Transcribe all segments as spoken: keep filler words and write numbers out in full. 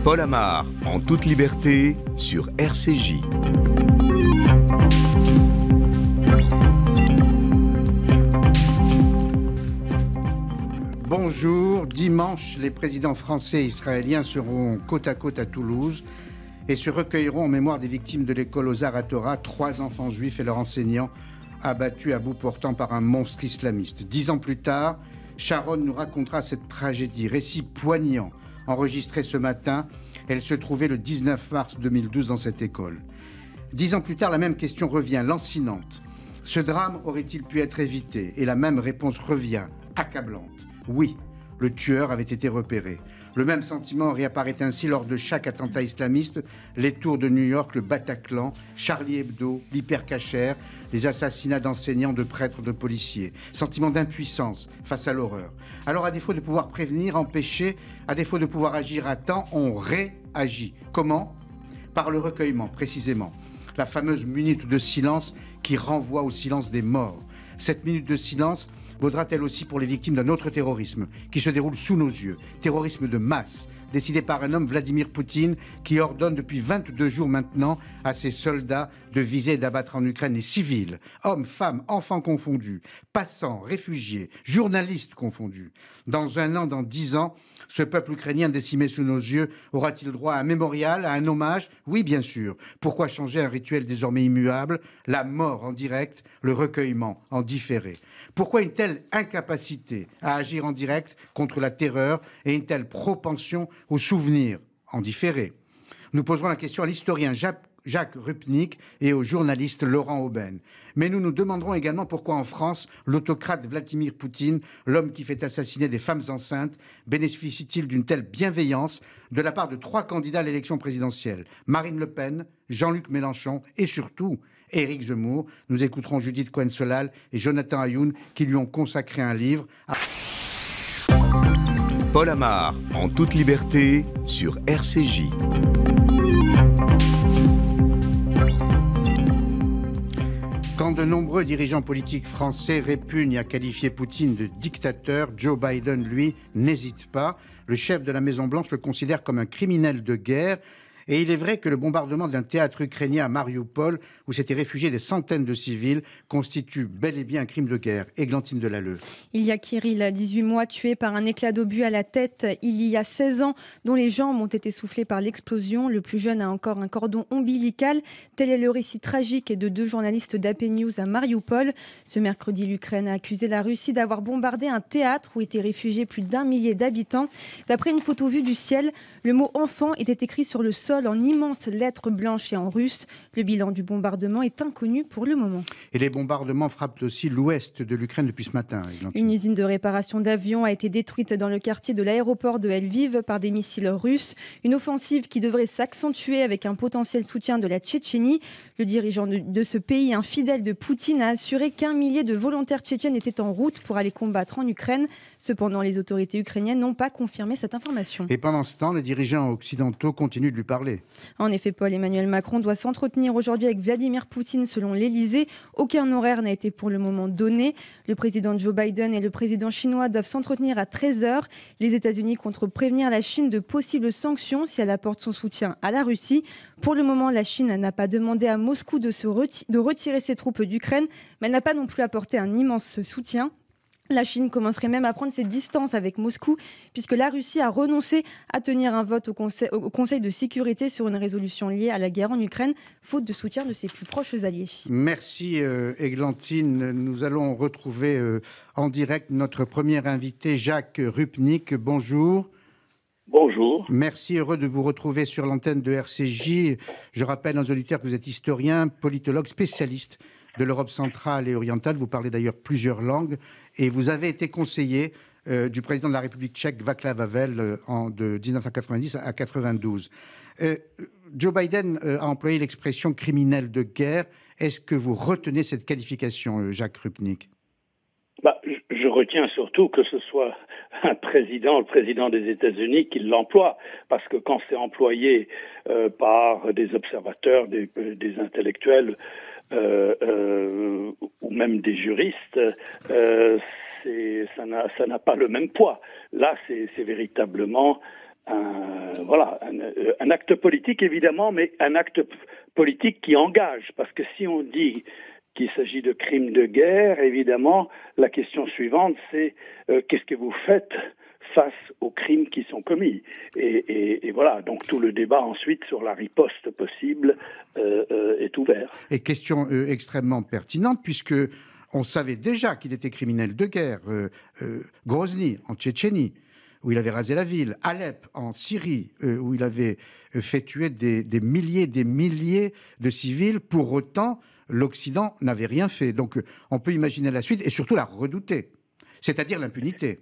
Paul Amar, en toute liberté, sur R C J. Bonjour, dimanche, les présidents français et israéliens seront côte à côte à Toulouse et se recueilleront en mémoire des victimes de l'école aux Arts Torah, trois enfants juifs et leur enseignant abattus à bout portant par un monstre islamiste. Dix ans plus tard, Sharon nous racontera cette tragédie, récit poignant, enregistré ce matin. Elle se trouvait le dix-neuf mars deux mille douze dans cette école. Dix ans plus tard, la même question revient, lancinante. Ce drame aurait-il pu être évité? Et la même réponse revient, accablante. Oui, le tueur avait été repéré. Le même sentiment réapparaît ainsi lors de chaque attentat islamiste, les tours de New York, le Bataclan, Charlie Hebdo, l'hypercacher, les assassinats d'enseignants, de prêtres, de policiers. Sentiment d'impuissance face à l'horreur. Alors à défaut de pouvoir prévenir, empêcher, à défaut de pouvoir agir à temps, on réagit. Comment? Par le recueillement, précisément. La fameuse minute de silence qui renvoie au silence des morts. Cette minute de silence vaudra-t-elle aussi pour les victimes d'un autre terrorisme qui se déroule sous nos yeux, terrorisme de masse, décidé par un homme, Vladimir Poutine, qui ordonne depuis vingt-deux jours maintenant à ses soldats de viser et d'abattre en Ukraine les civils, hommes, femmes, enfants confondus, passants, réfugiés, journalistes confondus. Dans un an, dans dix ans, ce peuple ukrainien décimé sous nos yeux aura-t-il droit à un mémorial, à un hommage? Oui, bien sûr. Pourquoi changer un rituel désormais immuable? La mort en direct, le recueillement en différé. Pourquoi une telle incapacité à agir en direct contre la terreur et une telle propension au souvenir en différé? Nous poserons la question à l'historien Jacques Jacques Rupnik et au journaliste Laurent Aubaine. Mais nous nous demanderons également pourquoi en France, l'autocrate Vladimir Poutine, l'homme qui fait assassiner des femmes enceintes, bénéficie-t-il d'une telle bienveillance de la part de trois candidats à l'élection présidentielle, Marine Le Pen, Jean-Luc Mélenchon et surtout Éric Zemmour. Nous écouterons Judith Cohen-Solal et Jonathan Ayoun qui lui ont consacré un livre. À... Paul Amar, en toute liberté, sur R C J. Quand de nombreux dirigeants politiques français répugnent à qualifier Poutine de dictateur, Joe Biden, lui, n'hésite pas. Le chef de la Maison-Blanche le considère comme un criminel de guerre. Et il est vrai que le bombardement d'un théâtre ukrainien à Mariupol, où s'étaient réfugiés des centaines de civils, constitue bel et bien un crime de guerre. Églantine Delalleux. Il y a Kirill, dix-huit mois, tué par un éclat d'obus à la tête. Il y a seize ans, dont les jambes ont été soufflées par l'explosion. Le plus jeune a encore un cordon ombilical. Tel est le récit tragique de deux journalistes d'A P News à Mariupol. Ce mercredi, l'Ukraine a accusé la Russie d'avoir bombardé un théâtre où étaient réfugiés plus d'un millier d'habitants. D'après une photo vue du ciel, le mot « enfant » était écrit sur le sol en immenses lettres blanches et en russe. Le bilan du bombardement est inconnu pour le moment. Et les bombardements frappent aussi l'ouest de l'Ukraine depuis ce matin. Églantine. Une usine de réparation d'avions a été détruite dans le quartier de l'aéroport de Lviv par des missiles russes. Une offensive qui devrait s'accentuer avec un potentiel soutien de la Tchétchénie. Le dirigeant de, de ce pays, infidèle de Poutine, a assuré qu'un millier de volontaires tchétchènes étaient en route pour aller combattre en Ukraine. Cependant, les autorités ukrainiennes n'ont pas confirmé cette information. Et pendant ce temps, les dirigeants occidentaux continuent de lui parler. En effet, Paul, Emmanuel Macron doit s'entretenir aujourd'hui avec Vladimir Poutine selon l'Elysée. Aucun horaire n'a été pour le moment donné. Le président Joe Biden et le président chinois doivent s'entretenir à treize heures. Les États-Unis comptent prévenir la Chine de possibles sanctions si elle apporte son soutien à la Russie. Pour le moment, la Chine n'a pas demandé à Moscou de, se reti- de retirer ses troupes d'Ukraine, mais elle n'a pas non plus apporté un immense soutien. La Chine commencerait même à prendre ses distances avec Moscou, puisque la Russie a renoncé à tenir un vote au Conseil, au Conseil de sécurité sur une résolution liée à la guerre en Ukraine, faute de soutien de ses plus proches alliés. Merci euh, Églantine. Nous allons retrouver euh, en direct notre premier invité, Jacques Rupnik. Bonjour. Bonjour. Merci, heureux de vous retrouver sur l'antenne de R C J. Je rappelle aux auditeurs que vous êtes historien, politologue, spécialiste de l'Europe centrale et orientale. Vous parlez d'ailleurs plusieurs langues et vous avez été conseiller euh, du président de la République tchèque, Václav Havel, euh, en, de dix-neuf cent quatre-vingt-dix à quatre-vingt-douze. Euh, Joe Biden euh, a employé l'expression criminel de guerre. Est-ce que vous retenez cette qualification, euh, Jacques Rupnik? Bah, je, je retiens surtout que ce soit un président, le président des États-Unis, qui l'emploie, parce que quand c'est employé euh, par des observateurs, des, des intellectuels, Euh, euh, ou même des juristes, euh, c'est, ça n'a, ça n'a pas le même poids. Là, c'est, c'est véritablement un, voilà, un, un acte politique évidemment, mais un acte politique qui engage, parce que si on dit qu'il s'agit de crimes de guerre, évidemment, la question suivante, c'est euh, qu'est-ce que vous faites face aux crimes qui sont commis. Et, et, et voilà, donc tout le débat ensuite sur la riposte possible euh, euh, est ouvert. Et question euh, extrêmement pertinente, puisque on savait déjà qu'il était criminel de guerre. Euh, euh, Grozny, en Tchétchénie, où il avait rasé la ville. Alep, en Syrie, euh, où il avait fait tuer des, des milliers des milliers de civils. Pour autant, l'Occident n'avait rien fait. Donc euh, on peut imaginer la suite, et surtout la redouter, c'est-à-dire l'impunité.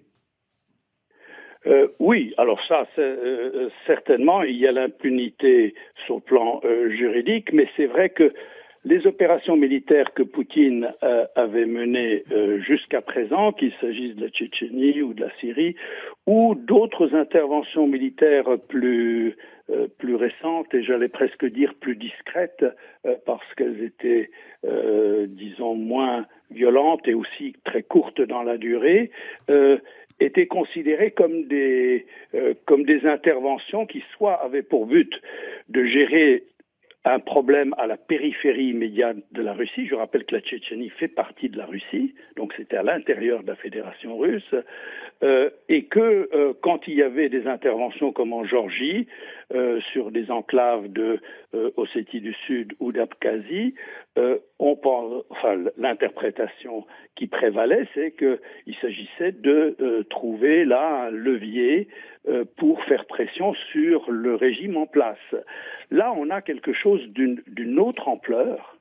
Euh, oui, alors ça, euh, certainement, il y a l'impunité sur le plan euh, juridique, mais c'est vrai que les opérations militaires que Poutine euh, avait menées euh, jusqu'à présent, qu'il s'agisse de la Tchétchénie ou de la Syrie, ou d'autres interventions militaires plus, euh, plus récentes, et j'allais presque dire plus discrètes, euh, parce qu'elles étaient, euh, disons, moins violentes et aussi très courtes dans la durée, euh, étaient considérées comme des, euh, comme des interventions qui soit avaient pour but de gérer un problème à la périphérie immédiate de la Russie. Je rappelle que la Tchétchénie fait partie de la Russie, donc c'était à l'intérieur de la Fédération russe, euh, et que euh, quand il y avait des interventions comme en Géorgie, euh, sur des enclaves de euh, Ossétie du Sud ou d'Abkhazie, euh, on pense, enfin, l'interprétation qui prévalait, c'est qu'il s'agissait de euh, trouver là un levier euh, pour faire pression sur le régime en place. Là, on a quelque chose d'une, d'une autre ampleur,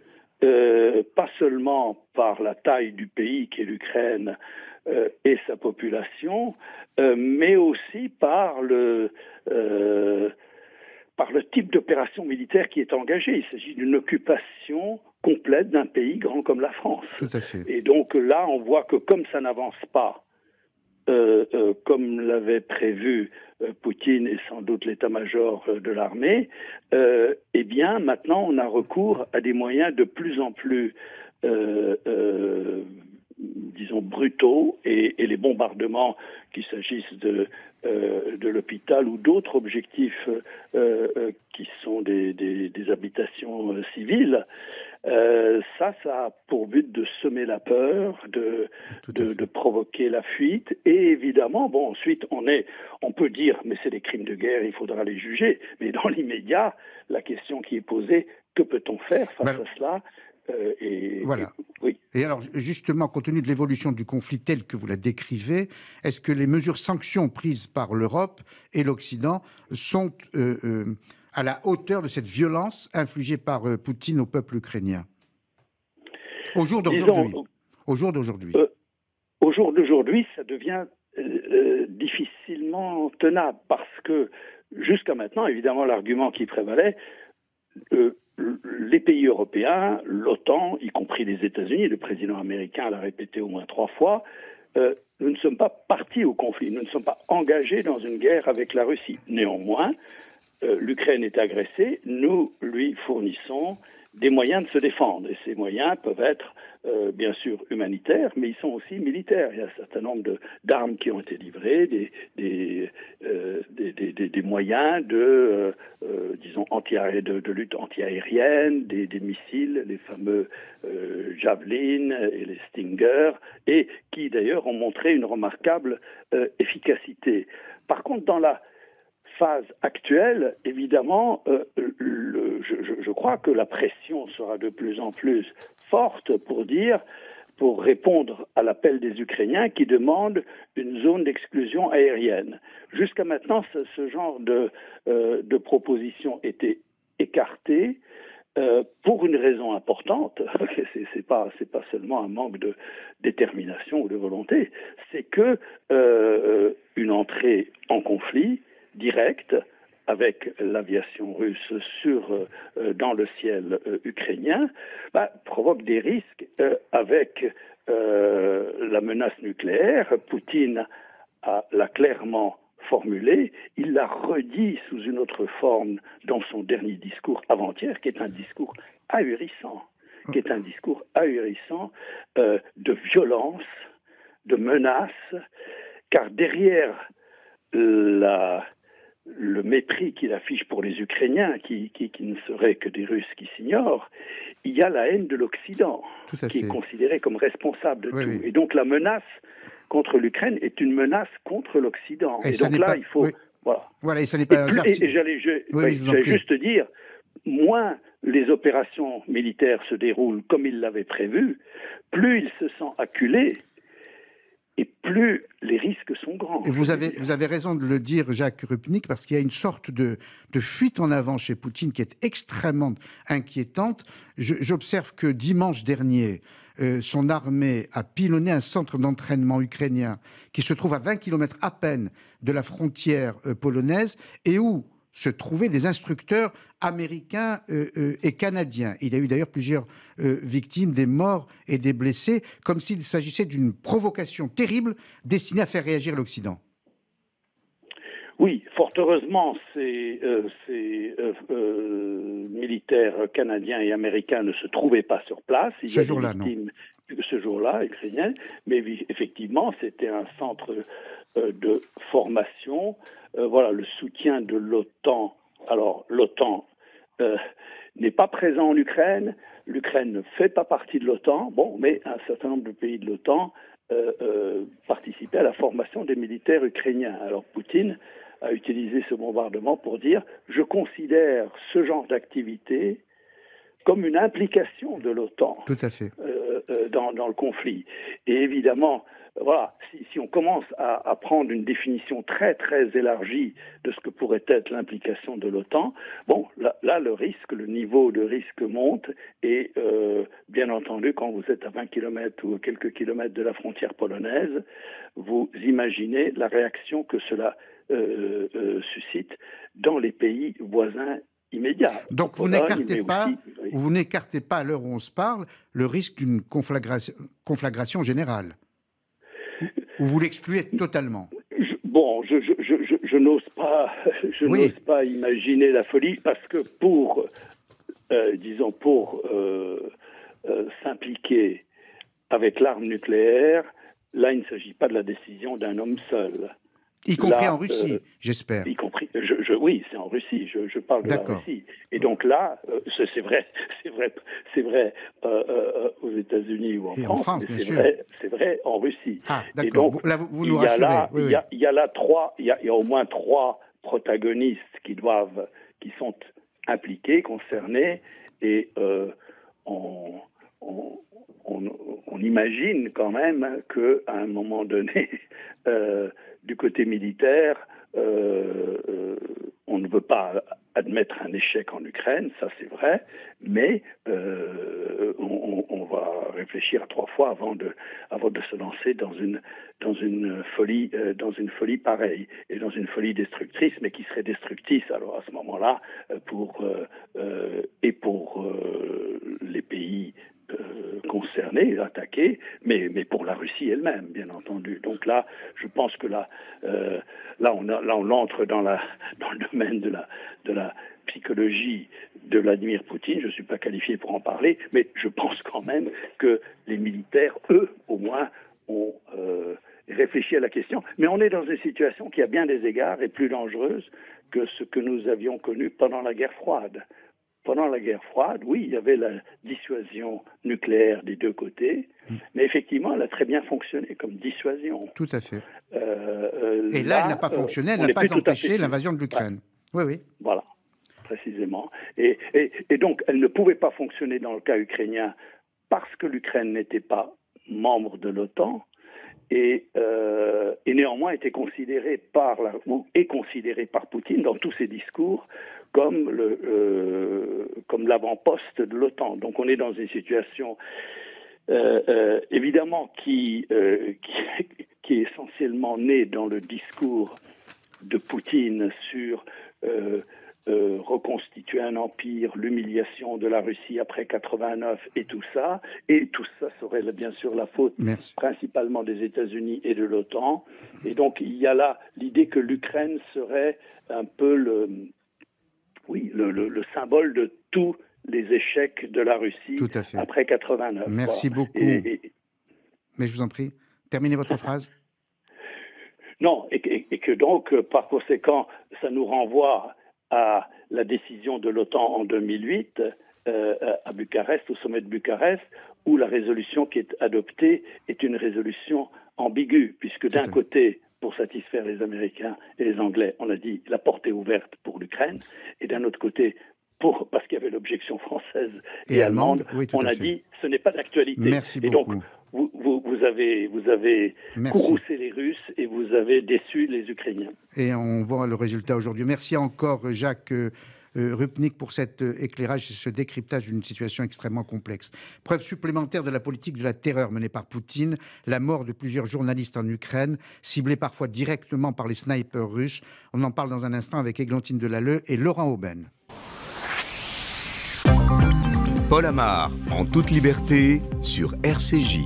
euh, pas seulement par la taille du pays qui est l'Ukraine euh, et sa population, euh, mais aussi par le, euh, par le type d'opération militaire qui est engagée. Il s'agit d'une occupation complète d'un pays grand comme la France. Tout à fait. Et donc là, on voit que comme ça n'avance pas, Euh, euh, comme l'avait prévu euh, Poutine et sans doute l'état-major euh, de l'armée, euh, eh bien maintenant on a recours à des moyens de plus en plus, euh, euh, disons, brutaux, et, et les bombardements, qu'il s'agisse de, euh, de l'hôpital ou d'autres objectifs euh, euh, qui sont des, des, des habitations euh, civiles, Euh, ça, ça a pour but de semer la peur, de, de, de provoquer la fuite. Et évidemment, bon, ensuite, on est, on peut dire, mais c'est des crimes de guerre, il faudra les juger. Mais dans l'immédiat, la question qui est posée, que peut-on faire face ben, à cela euh, et, Voilà. Et, oui. Et alors, justement, compte tenu de l'évolution du conflit tel que vous la décrivez, est-ce que les mesures sanctions prises par l'Europe et l'Occident sont euh, euh, à la hauteur de cette violence infligée par euh, Poutine au peuple ukrainien au jour d'aujourd'hui? Disons, au jour d'aujourd'hui. Euh, au jour d'aujourd'hui, ça devient euh, difficilement tenable parce que jusqu'à maintenant, évidemment, l'argument qui prévalait, euh, les pays européens, l'OTAN, y compris les États-Unis, le président américain l'a répété au moins trois fois, euh, nous ne sommes pas partis au conflit, nous ne sommes pas engagés dans une guerre avec la Russie. Néanmoins, euh, l'Ukraine est agressée, nous lui fournissons des moyens de se défendre. Et ces moyens peuvent être, euh, bien sûr, humanitaires, mais ils sont aussi militaires. Il y a un certain nombre de, d'armes qui ont été livrées, des, des, euh, des, des, des moyens de, euh, euh, disons, anti de, de lutte anti-aérienne, des, des missiles, les fameux euh, Javelin et les Stinger, et qui, d'ailleurs, ont montré une remarquable euh, efficacité. Par contre, dans la phase actuelle, évidemment, euh, le, je, je crois que la pression sera de plus en plus forte pour dire, pour répondre à l'appel des Ukrainiens qui demandent une zone d'exclusion aérienne. Jusqu'à maintenant, ce, ce genre de, euh, de proposition était écarté euh, pour une raison importante. c'est, c'est pas, c'est pas seulement un manque de détermination ou de volonté, c'est que euh, une entrée en conflit direct avec l'aviation russe sur, euh, dans le ciel euh, ukrainien, bah, provoque des risques euh, avec euh, la menace nucléaire. Poutine a, l'a clairement formulé, il l'a redit sous une autre forme dans son dernier discours avant-hier, qui est un discours ahurissant, qui est un discours ahurissant euh, de violence, de menace, car derrière la le mépris qu'il affiche pour les Ukrainiens, qui, qui, qui ne seraient que des Russes qui s'ignorent, il y a la haine de l'Occident, qui fait. est considéré comme responsable de oui, tout. Oui. Et donc la menace contre l'Ukraine est une menace contre l'Occident. Et, et donc là, pas... il faut... Oui. Voilà. Voilà, et ça n'est pas et, un plus, hasard. Et, et j'allais je, oui, ouais, je j'allais juste dire, moins les opérations militaires se déroulent comme il l'avait prévu, plus il se sent acculé, et plus les risques sont grands. Et vous avez, vous avez raison de le dire, Jacques Rupnik, parce qu'il y a une sorte de, de fuite en avant chez Poutine qui est extrêmement inquiétante. Je, j'observe que dimanche dernier, euh, son armée a pilonné un centre d'entraînement ukrainien qui se trouve à vingt kilomètres à peine de la frontière euh, polonaise et où se trouvaient des instructeurs américains euh, euh, et canadiens. Il y a eu d'ailleurs plusieurs euh, victimes, des morts et des blessés, comme s'il s'agissait d'une provocation terrible destinée à faire réagir l'Occident. Oui, fort heureusement, ces, euh, ces euh, euh, militaires canadiens et américains ne se trouvaient pas sur place. Il ce y a jour-là, des non. victimes ce jour-là, ukrainiennes, mais effectivement, c'était un centre euh, de formation. Euh, voilà, le soutien de l'OTAN. Alors, l'OTAN euh, n'est pas présent en Ukraine. L'Ukraine ne fait pas partie de l'OTAN. Bon, mais un certain nombre de pays de l'OTAN euh, euh, participaient à la formation des militaires ukrainiens. Alors, Poutine a utilisé ce bombardement pour dire « Je considère ce genre d'activité comme une implication de l'OTAN Tout à fait. Euh, euh, dans, dans le conflit. » Et évidemment, voilà, si, si on commence à, à prendre une définition très très élargie de ce que pourrait être l'implication de l'OTAN, bon, là, là le risque, le niveau de risque monte et euh, bien entendu, quand vous êtes à vingt kilomètres ou quelques kilomètres de la frontière polonaise, vous imaginez la réaction que cela euh, euh, suscite dans les pays voisins immédiats. Donc vous n'écartez pas, oui. vous n'écartez pas à l'heure où on se parle le risque d'une conflagration, conflagration générale. Ou vous l'excluez totalement? je, Bon, je, je, je, je, je n'ose pas, je oui. n'ose pas imaginer la folie parce que pour, euh, disons, pour euh, euh, s'impliquer avec l'arme nucléaire, là, il ne s'agit pas de la décision d'un homme seul. Y compris là, en Russie, euh, j'espère. Y compris, je, je, oui, c'est en Russie. Je, je parle de D'accord. la Russie. Et donc là, euh, c'est, c'est vrai, c'est vrai, c'est vrai euh, euh, aux États-Unis ou en Et France, en France mais bien c'est sûr. vrai, c'est vrai en Russie. Ah, d'accord. Et donc, là, vous, vous il nous y a rassurez. là, oui, il y a, il y a là trois, il y a, il y a au moins trois protagonistes qui doivent, qui sont impliqués, concernés, et euh, on, on On, on imagine quand même qu'à un moment donné, euh, du côté militaire, euh, euh, on ne veut pas admettre un échec en Ukraine, ça c'est vrai, mais euh, on, on va réfléchir à trois fois avant de, avant de se lancer dans une, dans une folie, euh, dans une folie pareille, et dans une folie destructrice, mais qui serait destructrice alors à ce moment-là pour euh, euh, et pour euh, les pays Euh, concernés, attaqués, mais, mais pour la Russie elle-même, bien entendu. Donc là, je pense que là, euh, là, on a, là, on entre dans, la, dans le domaine de la, de la psychologie de Vladimir Poutine. Je ne suis pas qualifié pour en parler, mais je pense quand même que les militaires, eux, au moins, ont euh, réfléchi à la question. Mais on est dans une situation qui, à bien des égards, est plus dangereuse que ce que nous avions connu pendant la guerre froide. Pendant la guerre froide, oui, il y avait la dissuasion nucléaire des deux côtés, mmh. mais effectivement, elle a très bien fonctionné comme dissuasion. Tout à fait. Euh, euh, Et là, là, elle n'a pas fonctionné, elle n'a pas empêché l'invasion de l'Ukraine. Ouais. Oui, oui. Voilà, précisément. Et, et, et donc, elle ne pouvait pas fonctionner dans le cas ukrainien parce que l'Ukraine n'était pas membre de l'OTAN, et, euh, et néanmoins était considérée par la, ou est considérée par Poutine dans tous ses discours comme le euh, comme l'avant-poste de l'OTAN. Donc on est dans une situation euh, euh, évidemment qui, euh, qui qui est essentiellement née dans le discours de Poutine sur euh, Euh, reconstituer un empire, l'humiliation de la Russie après quatre-vingt-neuf et tout ça. Et tout ça serait bien sûr la faute Merci. principalement des États-Unis et de l'OTAN. Et donc il y a là l'idée que l'Ukraine serait un peu le, oui, le, le, le symbole de tous les échecs de la Russie après quatre-vingt-neuf. Merci voilà. beaucoup. Et, et... Mais je vous en prie, terminez votre phrase. Non, et, et, et que donc, par conséquent, ça nous renvoie à la décision de l'OTAN en deux mille huit, euh, à Bucarest, au sommet de Bucarest, où la résolution qui est adoptée est une résolution ambiguë, puisque d'un côté, pour satisfaire les Américains et les Anglais, on a dit la porte est ouverte pour l'Ukraine, et d'un autre côté, pour, parce qu'il y avait l'objection française et, et allemande, allemande oui, on a fait. dit ce n'est pas d'actualité. Merci et beaucoup. donc, vous, vous, vous avez, vous avez courroucé les Russes et vous avez déçu les Ukrainiens. Et on voit le résultat aujourd'hui. Merci encore, Jacques euh, Rupnik, pour cet euh, éclairage et ce décryptage d'une situation extrêmement complexe. Preuve supplémentaire de la politique de la terreur menée par Poutine, la mort de plusieurs journalistes en Ukraine, ciblés parfois directement par les snipers russes. On en parle dans un instant avec Églantine Delalleux et Laurent Auben. Paul Amar, en toute liberté, sur R C J.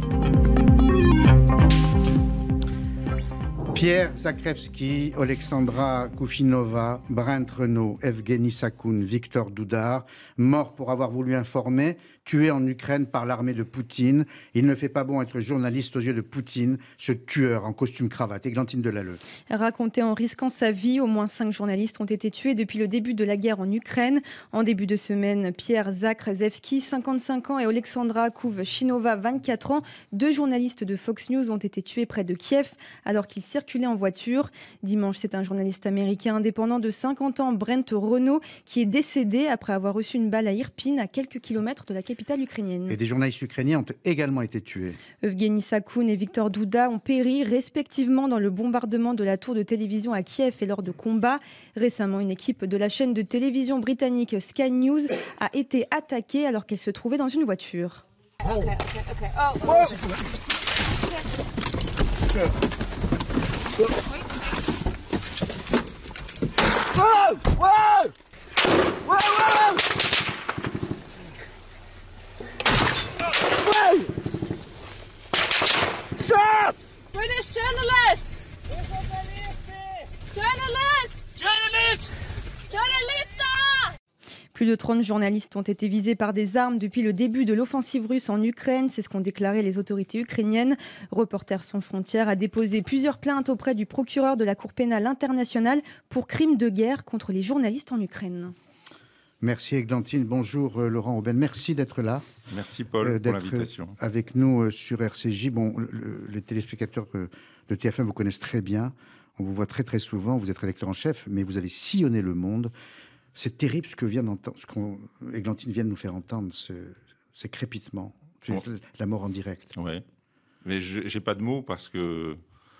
Pierre Zakrzewski, Oleksandra Koufinova, Brent Renaud, Evgeny Sakoun, Victor Doudar, morts pour avoir voulu informer, tués en Ukraine par l'armée de Poutine. Il ne fait pas bon être journaliste aux yeux de Poutine, ce tueur en costume cravate. Églantine Delalleux. Raconté en risquant sa vie, au moins cinq journalistes ont été tués depuis le début de la guerre en Ukraine. En début de semaine, Pierre Zakrzewski, cinquante-cinq ans, et Oleksandra Koufinova, vingt-quatre ans, deux journalistes de Fox News, ont été tués près de Kiev alors qu'ils circulaient en voiture. Dimanche, c'est un journaliste américain indépendant de cinquante ans, Brent Renaud, qui est décédé après avoir reçu une balle à Irpin, à quelques kilomètres de la capitale ukrainienne. Et des journalistes ukrainiens ont également été tués. Evgeny Sakoun et Victor Douda ont péri respectivement dans le bombardement de la tour de télévision à Kiev et lors de combats. Récemment, une équipe de la chaîne de télévision britannique Sky News a été attaquée alors qu'elle se trouvait dans une voiture. Okay, okay, okay. Oh, oh. Whoa! Whoa! Whoa! Whoa! Whoa! Stop! British journalists! Journalists! Journalists! Journalists! Plus de trente journalistes ont été visés par des armes depuis le début de l'offensive russe en Ukraine. C'est ce qu'ont déclaré les autorités ukrainiennes. Reporters sans frontières a déposé plusieurs plaintes auprès du procureur de la Cour pénale internationale pour crimes de guerre contre les journalistes en Ukraine. Merci Églantine. Bonjour euh, Laurent Auben. Merci d'être là. Merci Paul euh, pour l'invitation. Avec nous euh, sur R C J. Bon, le, le, les téléspectateurs euh, de T F un vous connaissent très bien. On vous voit très très souvent. Vous êtes rédacteur en chef, mais vous avez sillonné le monde. C'est terrible ce que vient d'entendre, ce qu'Églantine vient de nous faire entendre, ce, ces crépitements, bon. La mort en direct. Oui, mais je n'ai pas de mots parce que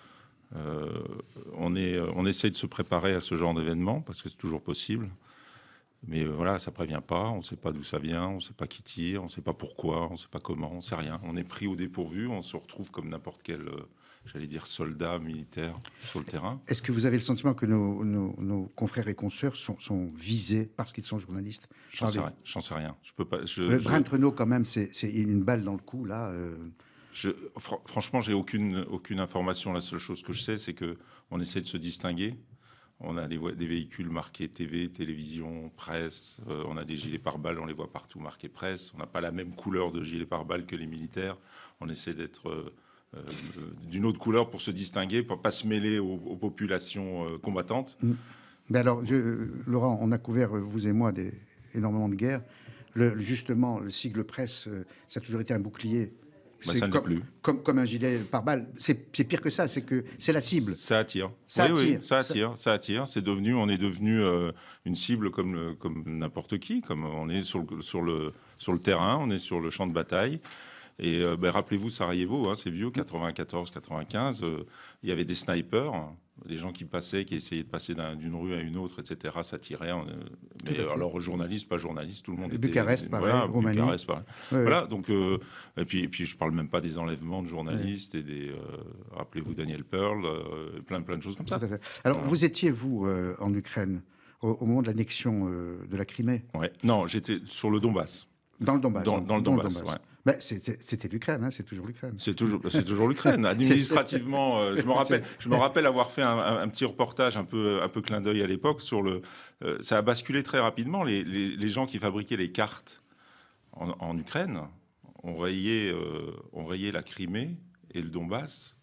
euh, on, est, on essaie de se préparer à ce genre d'événement parce que c'est toujours possible. Mais euh, voilà, ça ne prévient pas, on ne sait pas d'où ça vient, on ne sait pas qui tire, on ne sait pas pourquoi, on ne sait pas comment, on ne sait rien. On est pris au dépourvu, on se retrouve comme n'importe quel... Euh, j'allais dire soldats militaires sur le terrain. Est-ce que vous avez le sentiment que nos, nos, nos confrères et consoeurs sont, sont visés parce qu'ils sont journalistes? J'en sais rien. J'en sais rien. Je peux pas. Je, le je... Brent Renaud, quand même, c'est, c'est une balle dans le cou là. Euh... Je, fr- franchement, j'ai aucune aucune information. La seule chose que je sais, c'est que on essaie de se distinguer. On a des, des véhicules marqués T V, télévision, presse. Euh, on a des gilets pare-balles, on les voit partout marqués presse. On n'a pas la même couleur de gilet pare-balles que les militaires. On essaie d'être euh, Euh, d'une autre couleur pour se distinguer, pour ne pas se mêler aux, aux populations euh, combattantes. Mmh. Ben alors, je, Laurent, on a couvert, vous et moi, des, énormément de guerres. Le, justement, le sigle presse, ça a toujours été un bouclier. Bah, c'est ça comme, ne l'est plus. Comme, comme un gilet pare-balles. C'est, c'est pire que ça, c'est que c'est la cible. Ça attire. Ça oui, attire. Oui, ça attire. Ça, ça attire. C'est devenu, on est devenu euh, une cible comme, le, comme n'importe qui. Comme on est sur le, sur, le, sur le terrain, on est sur le champ de bataille. Et euh, ben, rappelez-vous Sarajevo, hein, c'est vieux, quatre-vingt-quatorze quatre-vingt-quinze, euh, il y avait des snipers, hein, des gens qui passaient, qui essayaient de passer d'un, d'une rue à une autre, et cetera. Ça tirait. Euh, mais alors journaliste, pas journaliste, tout le monde était... Bucarest, pareil, voilà, Roumanie. Bucarest, pareil. Oui, voilà, oui. donc, euh, et, puis, et puis je parle même pas des enlèvements de journalistes, oui. et des... Euh, rappelez-vous Daniel Pearl, euh, plein, plein de choses comme ça. Alors, voilà. Vous étiez, vous, euh, en Ukraine, au, au moment de l'annexion euh, de la Crimée? Ouais. Non, j'étais sur le Donbass. Dans le Donbass. Dans, dans le Donbass, Donbass. Ouais. Ben, c'était, c'était l'Ukraine, hein, c'est toujours l'Ukraine. C'est toujours, c'est toujours l'Ukraine. Administrativement, euh, je me rappelle, je me rappelle avoir fait un, un, un petit reportage un peu, un peu clin d'œil à l'époque sur le. Euh, ça a basculé très rapidement. Les, les, les gens qui fabriquaient les cartes en, en Ukraine ont rayé, euh, ont rayé la Crimée et le Donbass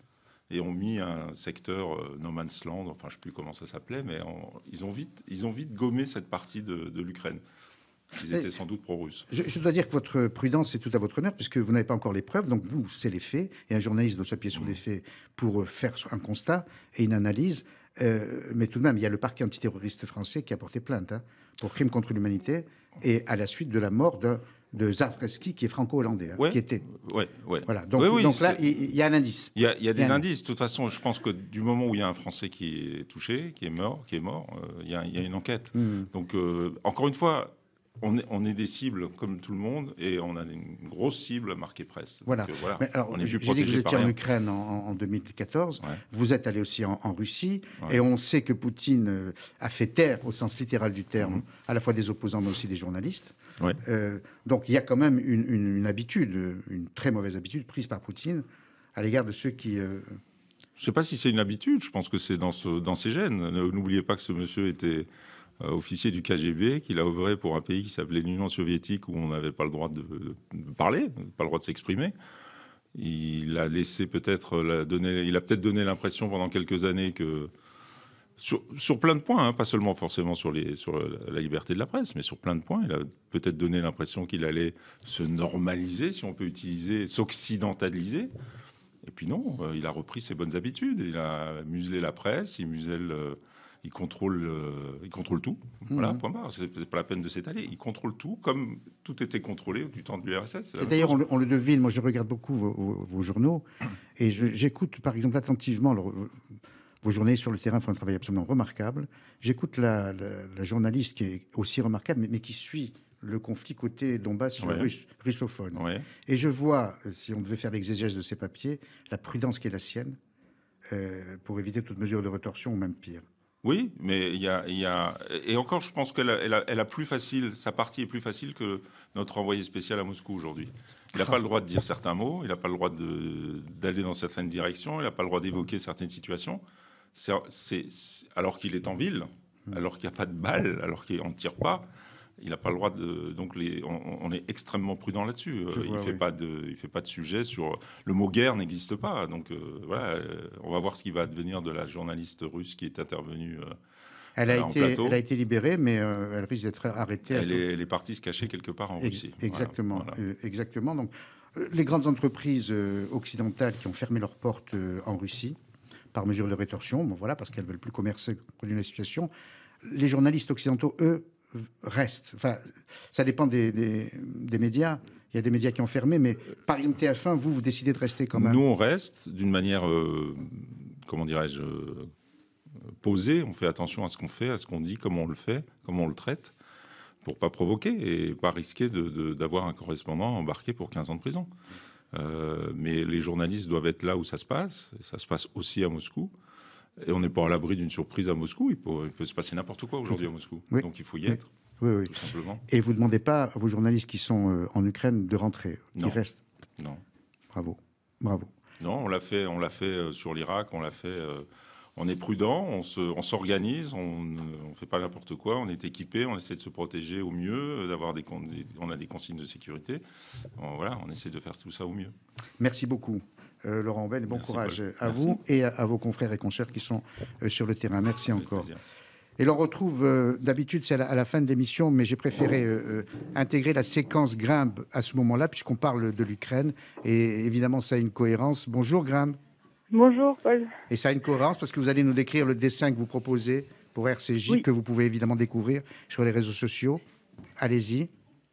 et ont mis un secteur euh, no man's land, enfin je ne sais plus comment ça s'appelait, mais en- ils, ont vite, ils ont vite gommé cette partie de, de l'Ukraine. Ils étaient Mais- sans doute pro-russes. Je, je dois dire que votre prudence est tout à votre honneur, puisque vous n'avez pas encore les preuves. Donc, vous, c'est les faits. Et un journaliste doit s'appuyer sur les faits pour euh, faire un constat et une analyse. Euh, mais tout de même, il y a le parquet antiterroriste français qui a porté plainte hein, pour crime contre l'humanité et à la suite de la mort d'un- de Zartreski, qui est franco-hollandais, hein, Ouais. qui était. Ouais, ouais. Voilà. Donc, Oui, oui, donc là, c'est- il il y a un indice. Il y a, il y a Il y des a un- indices. De toute façon, je pense que du moment où il y a un Français qui est touché, qui est mort, qui est mort, euh, il, y a, il y a une enquête. Hmm. Donc, euh, encore une fois, on est, on est des cibles comme tout le monde et on a une grosse cible marquée presse. Voilà. Donc, euh, voilà. Mais alors, On est j'ai plus dit que vous protégé étiez par en rien. Ukraine en, en- en deux mille quatorze. Ouais. Vous êtes allé aussi en, en Russie. Ouais. Et on sait que Poutine euh, a fait taire, au sens littéral du terme, Mhm. à la fois des opposants, mais aussi des journalistes. Ouais. Euh, donc il y a quand même une, une- une habitude, euh, une très mauvaise habitude prise par Poutine à l'égard de ceux qui... euh, Je ne sais pas si c'est une habitude. Je pense que c'est dans, ce, dans ses gènes. Ne- N'oubliez pas que ce monsieur était euh, officier du K G B, qu'il a œuvré pour un pays qui s'appelait l'Union soviétique, où on n'avait pas le droit de, de parler, pas le droit de s'exprimer. Il a laissé peut-être la donner, il a peut-être donné l'impression pendant quelques années que sur, sur plein de points, hein, pas seulement forcément sur, les, sur la liberté de la presse, mais sur plein de points, il a peut-être donné l'impression qu'il allait se normaliser, si on peut utiliser, s'occidentaliser. Et puis non, euh, il a repris ses bonnes habitudes. Il a muselé la presse, il muselle, euh, il contrôle, euh, il contrôle tout. Voilà, Mhm. point barre. C'est c'est pas la peine de s'étaler. Il contrôle tout, comme tout était contrôlé du temps de l'U R S S. C'est la Et même d'ailleurs, on, chose. le- on le devine, moi je regarde beaucoup vos, vos- vos journaux, et je- j'écoute par exemple attentivement alors, vos journalistes sur le terrain font un travail absolument remarquable. J'écoute la, la- la journaliste qui est aussi remarquable, mais, mais qui suit le conflit côté Donbass Ouais. russe, russophone. Ouais. Et je vois, euh, si on devait faire l'exégèse de ces papiers, la prudence qui est la sienne euh, pour éviter toute mesure de retorsion ou même pire. Oui, mais il y a, il y a- et encore, je pense qu'elle a, elle a, elle a plus facile, sa partie est plus facile que notre envoyé spécial à Moscou aujourd'hui. Il n'a pas le droit de dire certains mots, il n'a pas le droit de- d'aller dans certaines directions, il n'a pas le droit d'évoquer certaines situations. C'est, c'est- c'est- alors qu'il est en ville, alors qu'il n'y a pas de balles, alors qu'on ne tire pas. Il n'a pas le droit de. Donc, les, on, on est extrêmement prudent là-dessus. Euh, Je il vois, ne fait, oui. pas de, il fait pas de sujet sur. Le mot guerre n'existe pas. Donc, euh, voilà, euh, on va voir ce qui va advenir de la journaliste russe qui est intervenue. euh, Elle a, en été, plateau. elle a été libérée, mais euh, elle risque d'être arrêtée. à elle, tout- est, elle est partie se cacher quelque part en Ex- Russie. Voilà, Exactement, voilà. euh, exactement. Donc, euh, les grandes entreprises euh, occidentales qui ont fermé leurs portes euh, en Russie par mesure de rétorsion, bon, voilà, parce qu'elles veulent plus commercer contre la situation. Les journalistes occidentaux, eux, v- restent. Enfin, ça dépend des, des- des médias. Il y a des médias qui ont fermé, mais par exemple T F un, vous, vous décidez de rester quand même. Nous, on reste d'une manière, euh, comment dirais-je, euh, posée. On fait attention à ce qu'on fait, à ce qu'on dit, comment on le fait, comment on le traite, pour pas provoquer et pas risquer de- de- d'avoir un correspondant embarqué pour quinze ans de prison. Euh, mais les journalistes doivent être là où ça se passe. Et ça se passe aussi à Moscou. Et on n'est pas à l'abri d'une surprise à Moscou. Il peut, il peut se passer n'importe quoi aujourd'hui à Moscou. Oui. Donc il faut y Oui. être, Oui, oui. tout simplement. Et vous ne demandez pas à vos journalistes qui sont euh, en Ukraine de rentrer. Non. Ils restent. Non. Bravo. Bravo. Non, on l'a fait, on l'a fait euh, sur l'Irak, on l'a fait. euh, on est prudent, on se, on s'organise, on ne fait pas n'importe quoi, on est équipé, on essaie de se protéger au mieux, euh, d'avoir des, con- des- on a des consignes de sécurité. On- voilà, on essaie de faire tout ça au mieux. Merci beaucoup, euh, Laurent Ben, et bon Merci, courage Paul. à Merci. vous et à, à vos confrères et consoeurs qui sont euh, sur le terrain. Merci Avec encore. plaisir. Et l'on retrouve, euh, d'habitude, c'est à la, à la fin de l'émission, mais j'ai préféré euh, euh, intégrer la séquence Grimbe à ce moment-là, puisqu'on parle de l'Ukraine. Et évidemment, ça a une cohérence. Bonjour, Grimbe. Bonjour, Paul. Et ça a une cohérence parce que vous allez nous décrire le dessin que vous proposez pour R C J, Oui. que vous pouvez évidemment découvrir sur les réseaux sociaux. Allez-y.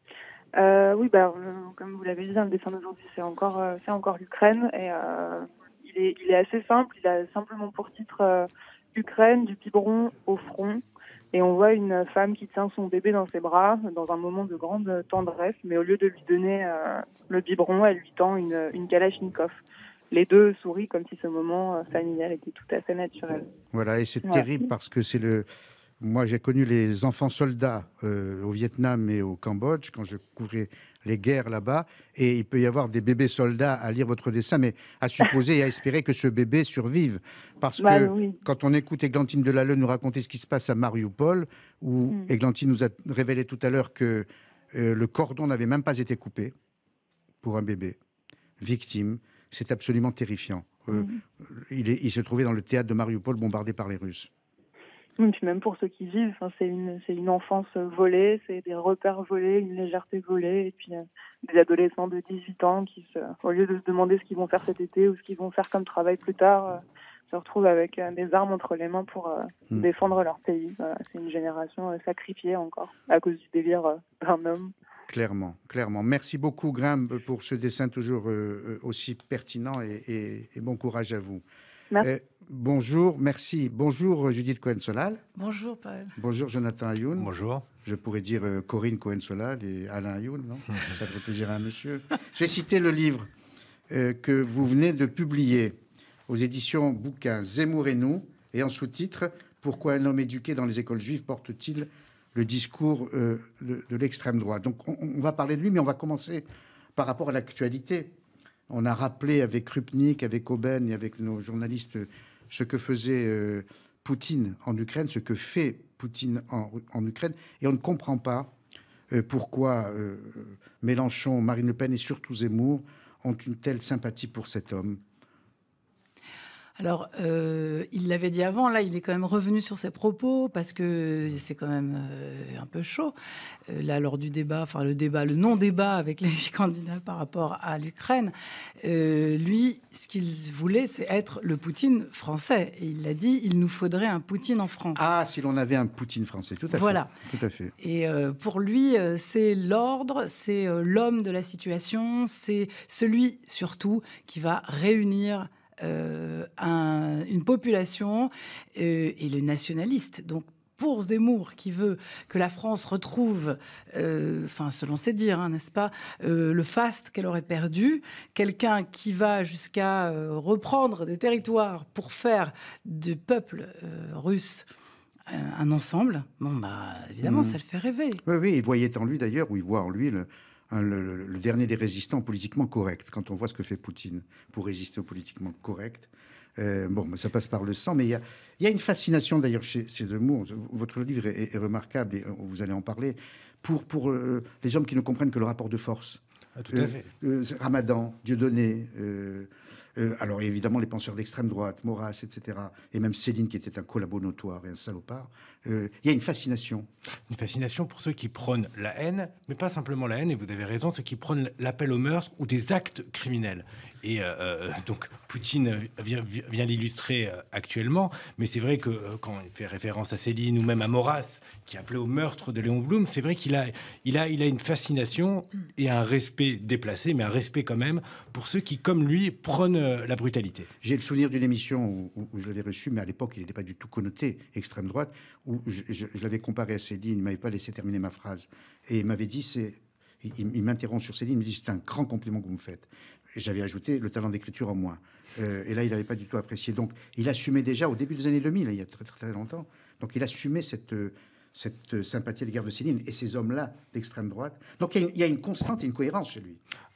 Euh, oui, bah, euh, comme vous l'avez dit, hein, le dessin d'aujourd'hui, c'est encore, euh, c'est encore l'Ukraine. Et euh, il, est, il est assez simple. Il a simplement pour titre euh, Ukraine, du biberon au front. Et on voit une femme qui tient son bébé dans ses bras dans un moment de grande tendresse. Mais au lieu de lui donner euh, le biberon, elle lui tend une, une Kalachnikov. Les deux sourient comme si ce moment euh, familial était tout à fait naturel. Voilà, et c'est Ouais. terrible parce que c'est le. Moi, j'ai connu les enfants soldats euh, au Vietnam et au Cambodge quand je couvrais les guerres là-bas. Et il peut y avoir des bébés soldats à lire votre dessin, mais à supposer et à espérer que ce bébé survive. Parce Bah, que oui. quand on écoute Églantine Delalleux nous raconter ce qui se passe à Mariupol, où Mm. Églantine nous a révélé tout à l'heure que euh, le cordon n'avait même pas été coupé pour un bébé victime, c'est absolument terrifiant. Euh, mmh. il, est, il se trouvait dans le théâtre de Mariupol bombardé par les Russes. Et puis même pour ceux qui vivent, enfin, c'est une, c'est une enfance volée, c'est des repères volés, une légèreté volée, et puis euh, des adolescents de dix-huit ans qui, se, au lieu de se demander ce qu'ils vont faire cet été ou ce qu'ils vont faire comme travail plus tard, euh, se retrouvent avec euh, des armes entre les mains pour euh, mmh. défendre leur pays. Voilà, c'est une génération euh, sacrifiée encore à cause du délire euh, d'un homme. Clairement, clairement. Merci beaucoup, Grimbe, pour ce dessin toujours euh, aussi pertinent et, et, et bon courage à vous. Merci. Euh, bonjour, merci. Bonjour, Judith Cohen-Solal. Bonjour, Paul. Bonjour, Jonathan Ayoun. Bonjour. Je pourrais dire euh, Corinne Cohen-Solal et Alain Ayoun, non? Ça ferait plaisir à un monsieur. J'ai cité le livre euh, que vous venez de publier aux éditions Bouquins, Zemmour et nous, et en sous-titre, Pourquoi un homme éduqué dans les écoles juives porte-t-il le discours euh, de, de l'extrême droite. Donc on, on va parler de lui, mais on va commencer par rapport à l'actualité. On a rappelé avec Krupnik, avec Aubaine et avec nos journalistes ce que faisait euh, Poutine en Ukraine, ce que fait Poutine en, en Ukraine, et on ne comprend pas euh, pourquoi euh, Mélenchon, Marine Le Pen et surtout Zemmour ont une telle sympathie pour cet homme. Alors, euh, il l'avait dit avant, là, il est quand même revenu sur ses propos parce que c'est quand même euh, un peu chaud. Euh, là, lors du débat, enfin le débat, le non-débat avec les huit candidats par rapport à l'Ukraine, euh, lui, ce qu'il voulait, c'est être le Poutine français. Et il l'a dit, il nous faudrait un Poutine en France. Ah, si l'on avait un Poutine français, tout à fait. Voilà. Tout à fait. Et euh, pour lui, euh, c'est l'ordre, c'est euh, l'homme de la situation, c'est celui, surtout, qui va réunir Euh, un, une population euh, et le nationaliste. Donc, pour Zemmour, qui veut que la France retrouve, euh, enfin, selon ses dires, hein, n'est-ce pas, euh, le faste qu'elle aurait perdu, quelqu'un qui va jusqu'à euh, reprendre des territoires pour faire du peuple euh, russe euh, un ensemble, bon, bah, évidemment, mmh. ça le fait rêver. Oui, oui, il voyait en lui, d'ailleurs, ou il voit en lui le... Le, le, le dernier des résistants politiquement corrects, quand on voit ce que fait Poutine pour résister au politiquement correct. Euh, bon, ça passe par le sang, mais il y a, il y a une fascination d'ailleurs chez, chez Zemmour. Votre livre est, est remarquable, et vous allez en parler, pour, pour euh, les hommes qui ne comprennent que le rapport de force. Ah, tout à fait. Euh, euh, Ramadan, Dieudonné, euh, euh, alors évidemment les penseurs d'extrême droite, Maurras, et cetera, et même Céline qui était un collabo notoire et un salopard. Euh, il y a une fascination. Une fascination pour ceux qui prônent la haine, mais pas simplement la haine, et vous avez raison, ceux qui prônent l'appel au meurtre ou des actes criminels. Et euh, donc Poutine vient, vient l'illustrer actuellement, mais c'est vrai que euh, quand il fait référence à Céline ou même à Maurras, qui appelait au meurtre de Léon Blum, c'est vrai qu'il a, il a, il a une fascination et un respect déplacé, mais un respect quand même pour ceux qui, comme lui, prônent la brutalité. J'ai le souvenir d'une émission où, où, où je l'avais reçu, mais à l'époque, il n'était pas du tout connoté extrême droite, où je, je, je l'avais comparé à Céline, il ne m'avait pas laissé terminer ma phrase. Et il m'avait dit, c'est, il, il m'interrompt sur Céline, il me dit, c'est un grand compliment que vous me faites. Et j'avais ajouté le talent d'écriture en moins. Euh, et là, il n'avait pas du tout apprécié. Donc, il assumait déjà au début des années deux mille, il y a très très, très longtemps. Donc, il assumait cette, cette sympathie à l'égard de Céline et ces hommes-là d'extrême droite. Donc, il y, a une, il y a une constante et une cohérence chez lui.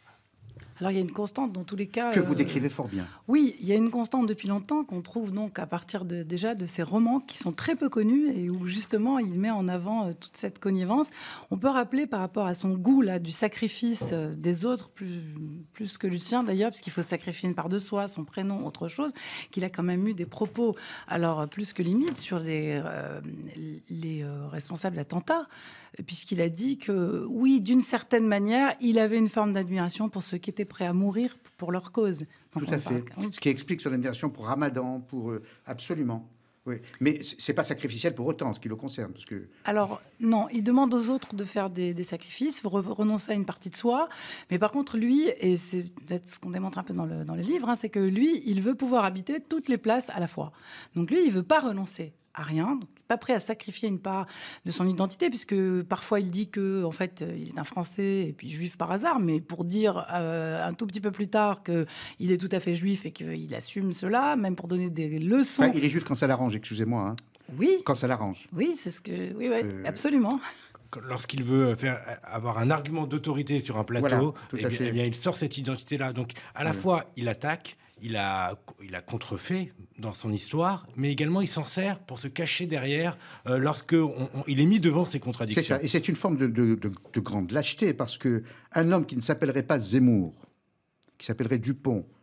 Alors, il y a une constante dans tous les cas. Que vous euh, décrivez fort bien. Oui, il y a une constante depuis longtemps qu'on trouve donc à partir de, déjà de ces romans qui sont très peu connus et où justement il met en avant euh, toute cette connivence. On peut rappeler par rapport à son goût là, du sacrifice euh, des autres, plus, plus que Lucien d'ailleurs, parce qu'il faut sacrifier une part de soi, son prénom, autre chose, qu'il a quand même eu des propos, alors plus que limites, sur les, euh, les euh, responsables d'attentats, puisqu'il a dit que oui, d'une certaine manière, il avait une forme d'admiration pour ceux qui étaient prêts à mourir pour leur cause. Donc tout à fait. Parle... Ce qui explique son admiration pour Ramadan, pour euh, absolument. Oui. Mais c'est pas sacrificiel pour autant, ce qui le concerne, parce que. Alors non, il demande aux autres de faire des, des sacrifices, re renoncer à une partie de soi. Mais par contre, lui, et c'est peut-être ce qu'on démontre un peu dans le dans le livre, hein, c'est que lui, il veut pouvoir habiter toutes les places à la fois. Donc lui, il veut pas renoncer à rien, donc il n'est pas prêt à sacrifier une part de son identité, puisque parfois il dit que en fait il est un Français et puis juif par hasard, mais pour dire euh, un tout petit peu plus tard qu'il est tout à fait juif et qu'il assume cela, même pour donner des leçons. Enfin, il est juif quand ça l'arrange, excusez-moi. Hein. Oui. Quand ça l'arrange. Oui, c'est ce que. Oui, ouais, euh... absolument. Lorsqu'il veut faire avoir un argument d'autorité sur un plateau, voilà, eh bien, eh bien, il sort cette identité-là. Donc, à la oui. fois, il attaque, il a, il a contrefait dans son histoire, mais également, il s'en sert pour se cacher derrière euh, lorsqu'il est mis devant ses contradictions. C'est ça, et c'est une forme de, de, de, de grande lâcheté, parce qu'un homme qui ne s'appellerait pas Zemmour, qui s'appellerait Dupont,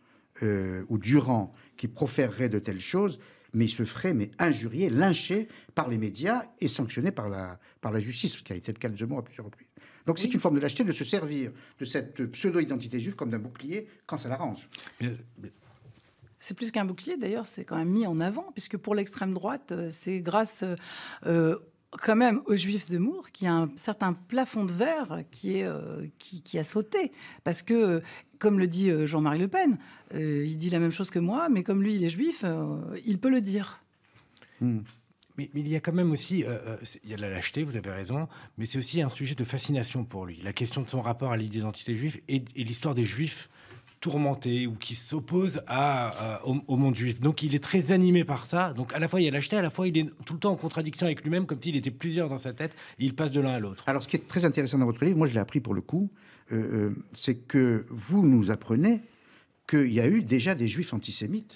euh, ou Durand qui proférerait de telles choses, mais il se ferait mais injurier, lyncher par les médias et sanctionné par la, par la justice, ce qui a été le cas de Zemmour à plusieurs reprises. Donc c'est une forme de lâcheté de se servir de cette pseudo-identité juive comme d'un bouclier quand ça l'arrange. Mais, mais... C'est plus qu'un bouclier, d'ailleurs, c'est quand même mis en avant, puisque pour l'extrême droite, c'est grâce euh, quand même aux Juifs Zemmour qu'il y a un certain plafond de verre qui, est, euh, qui, qui a sauté. Parce que, comme le dit Jean-Marie Le Pen, euh, il dit la même chose que moi, mais comme lui, il est juif, euh, il peut le dire. Hmm. Mais, mais il y a quand même aussi, euh, il y a de la lâcheté, vous avez raison, mais c'est aussi un sujet de fascination pour lui. La question de son rapport à l'identité juive et, et l'histoire des Juifs tourmentés ou qui s'opposent à, à, au, au monde juif. Donc il est très animé par ça. Donc à la fois il y a lâcheté, à la fois il est tout le temps en contradiction avec lui-même, comme s'il était plusieurs dans sa tête, et il passe de l'un à l'autre. Alors ce qui est très intéressant dans votre livre, moi je l'ai appris pour le coup, euh, euh, c'est que vous nous apprenez qu'il y a eu déjà des Juifs antisémites.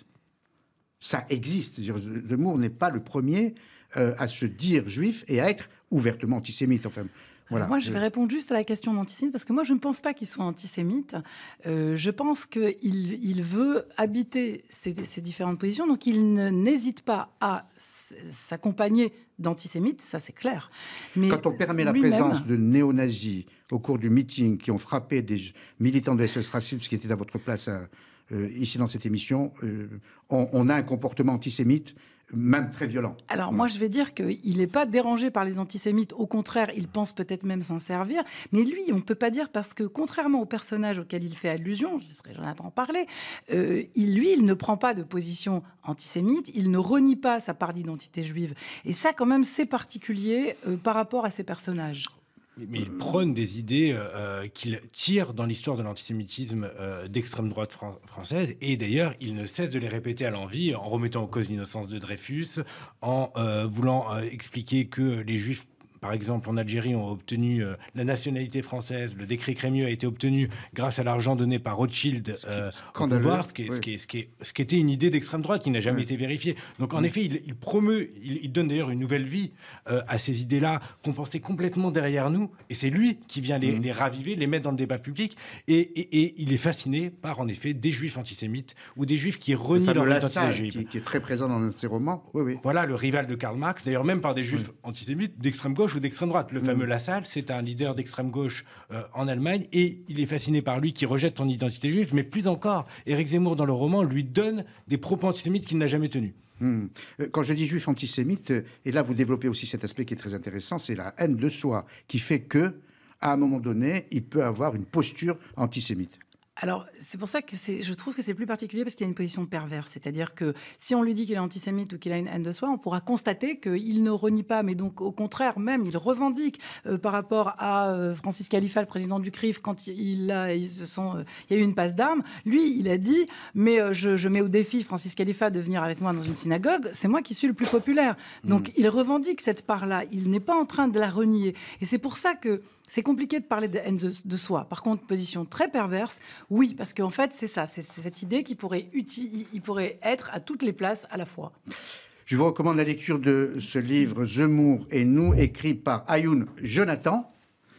Ça existe. Zemmour n'est pas le premier euh, à se dire juif et à être ouvertement antisémite. Enfin, voilà. Moi, je vais répondre juste à la question d'antisémite, parce que moi, je ne pense pas qu'il soit antisémite. Euh, je pense qu'il il veut habiter ces, ces différentes positions, donc il n'hésite pas à s'accompagner d'antisémites, ça c'est clair. Mais quand on permet la présence de néo-nazis au cours du meeting qui ont frappé des militants de S O S Racisme, ce qui était à votre place à, euh, ici dans cette émission, euh, on, on a un comportement antisémite même très violent. Alors moi je vais dire qu'il n'est pas dérangé par les antisémites, au contraire il pense peut-être même s'en servir, mais lui on ne peut pas dire, parce que contrairement au personnage auquel il fait allusion, je laisserai Jonathan parler, euh, il, lui il ne prend pas de position antisémite, il ne renie pas sa part d'identité juive, et ça quand même c'est particulier euh, par rapport à ses personnages. Mais il prône des idées euh, qu'il tire dans l'histoire de l'antisémitisme euh, d'extrême droite fran- française. Et d'ailleurs, il ne cesse de les répéter à l'envi, en remettant en cause l'innocence de Dreyfus, en euh, voulant euh, expliquer que les Juifs, par exemple, en Algérie, ont obtenu euh, la nationalité française. Le décret Crémieux a été obtenu grâce à l'argent donné par Rothschild euh, au pouvoir, ce qui, est, oui. ce, qui est, ce, qui est, ce qui était une idée d'extrême droite qui n'a jamais oui. été vérifiée. Donc, en oui. effet, il, il promeut, il, il donne d'ailleurs une nouvelle vie euh, à ces idées-là qu'on pensait complètement derrière nous. Et c'est lui qui vient les, mmh. les raviver, les mettre dans le débat public. Et, et, et il est fasciné par, en effet, des Juifs antisémites ou des Juifs qui renient leur identité juive. Qui, qui est très présent dans ses romans. Oui, oui. Voilà, le rival de Karl Marx. D'ailleurs, même par des Juifs oui. antisémites d'extrême gauche ou d'extrême droite. Le mmh. fameux Lassalle, c'est un leader d'extrême gauche euh, en Allemagne, et il est fasciné par lui, qui rejette son identité juive. Mais plus encore, Éric Zemmour, dans le roman, lui donne des propos antisémites qu'il n'a jamais tenus. Mmh. Quand je dis juif antisémite, et là vous développez aussi cet aspect qui est très intéressant, c'est la haine de soi, qui fait que, à un moment donné, il peut avoir une posture antisémite. Alors, c'est pour ça que c'est, je trouve que c'est plus particulier, parce qu'il y a une position perverse. C'est-à-dire que si on lui dit qu'il est antisémite ou qu'il a une haine de soi, on pourra constater qu'il ne renie pas, mais donc au contraire même, il revendique euh, par rapport à euh, Francis Khalifa, le président du C R I F, quand il, a, ils se sont, euh, il y a eu une passe d'armes. Lui, il a dit, mais euh, je, je mets au défi Francis Khalifa de venir avec moi dans une synagogue, c'est moi qui suis le plus populaire. Donc, mmh. il revendique cette part-là. Il n'est pas en train de la renier. Et c'est pour ça que c'est compliqué de parler de haine de soi. Par contre, position très perverse, oui, parce qu'en fait, c'est ça, c'est, c'est cette idée qui pourrait, uti- il pourrait être à toutes les places à la fois. Je vous recommande la lecture de ce livre « Zemmour et nous », écrit par Ayoun Jonathan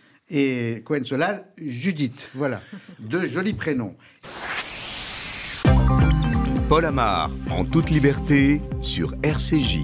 et Cohen Solal Judith. Voilà, deux jolis prénoms. Paul Amar, en toute liberté, sur R C J.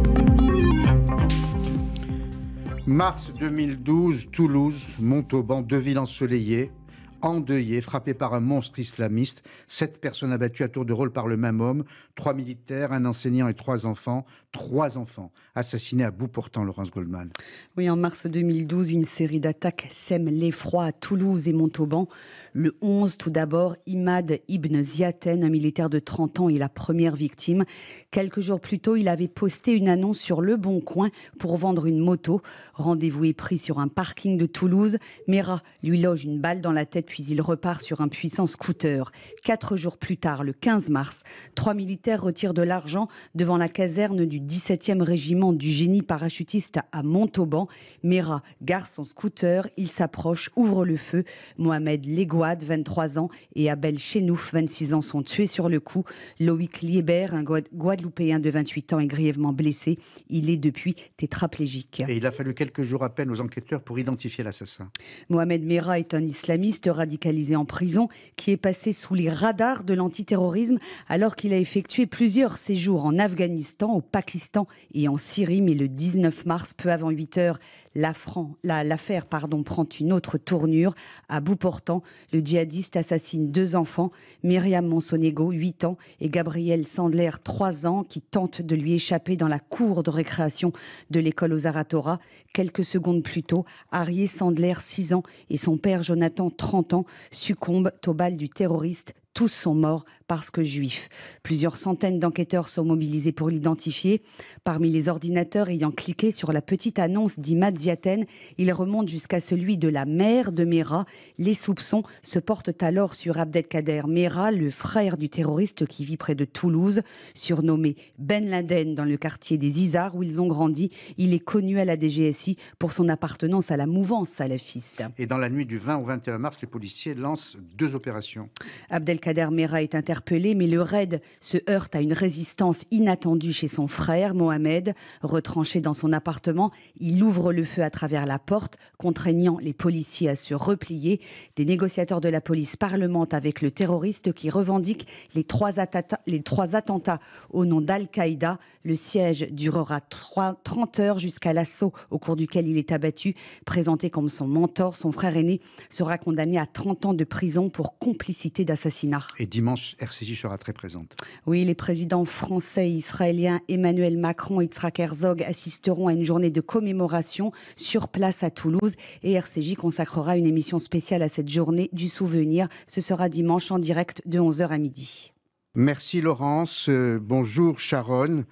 Mars deux mille douze, Toulouse, Montauban, deux villes ensoleillées, endeuillées, frappées par un monstre islamiste. Sept personnes abattues à tour de rôle par le même homme, trois militaires, un enseignant et trois enfants. Trois enfants assassinés à bout portant, Laurence Goldman. Oui, en mars deux mille douze, une série d'attaques sème l'effroi à Toulouse et Montauban. Le onze, tout d'abord, Imad Ibn Ziaten, un militaire de trente ans, est la première victime. Quelques jours plus tôt, il avait posté une annonce sur Le Bon Coin pour vendre une moto. Rendez-vous est pris sur un parking de Toulouse. Mera lui loge une balle dans la tête, puis il repart sur un puissant scooter. Quatre jours plus tard, le quinze mars, trois militaires militaire retire de l'argent devant la caserne du dix-septième régiment du génie parachutiste à Montauban. Mera gare son scooter, il s'approche, ouvre le feu. Mohamed Legouad, vingt-trois ans, et Abel Chenouf, vingt-six ans, sont tués sur le coup. Loïc Liébert, un Guadeloupéen de vingt-huit ans, est grièvement blessé. Il est depuis tétraplégique. Et il a fallu quelques jours à peine aux enquêteurs pour identifier l'assassin. Mohamed Mera est un islamiste radicalisé en prison qui est passé sous les radars de l'antiterrorisme alors qu'il a effectué plusieurs séjours en Afghanistan, au Pakistan et en Syrie. Mais le dix-neuf mars, peu avant huit heures, l'affaire pardon, prend une autre tournure. À bout portant, le djihadiste assassine deux enfants, Myriam Monsonego, huit ans, et Gabriel Sandler, trois ans, qui tentent de lui échapper dans la cour de récréation de l'école aux Aratora. Quelques secondes plus tôt, Arié Sandler, six ans, et son père Jonathan, trente ans, succombent aux balles du terroriste. Tous sont morts parce que juifs. Plusieurs centaines d'enquêteurs sont mobilisés pour l'identifier. Parmi les ordinateurs ayant cliqué sur la petite annonce d'Imad Ziaten, il remonte jusqu'à celui de la mère de Mera. Les soupçons se portent alors sur Abdelkader Mera, le frère du terroriste qui vit près de Toulouse. Surnommé Ben Laden dans le quartier des Izars où ils ont grandi, il est connu à la D G S I pour son appartenance à la mouvance salafiste. Et dans la nuit du vingt au vingt et un mars, les policiers lancent deux opérations. Abdelkader Mera est interpellé, mais le raid se heurte à une résistance inattendue chez son frère, Mohamed. Retranché dans son appartement, il ouvre le feu à travers la porte, contraignant les policiers à se replier. Des négociateurs de la police parlementent avec le terroriste qui revendique les trois, attentats, les trois attentats au nom d'Al-Qaïda. Le siège durera trente heures jusqu'à l'assaut au cours duquel il est abattu. Présenté comme son mentor, son frère aîné sera condamné à trente ans de prison pour complicité d'assassinat. Et dimanche, R C J sera très présente. Oui, les présidents français et israéliens Emmanuel Macron et Yitzhak Herzog assisteront à une journée de commémoration sur place à Toulouse. Et R C J consacrera une émission spéciale à cette journée du souvenir. Ce sera dimanche en direct de onze heures à midi. Merci Laurence. Euh, bonjour Sharon.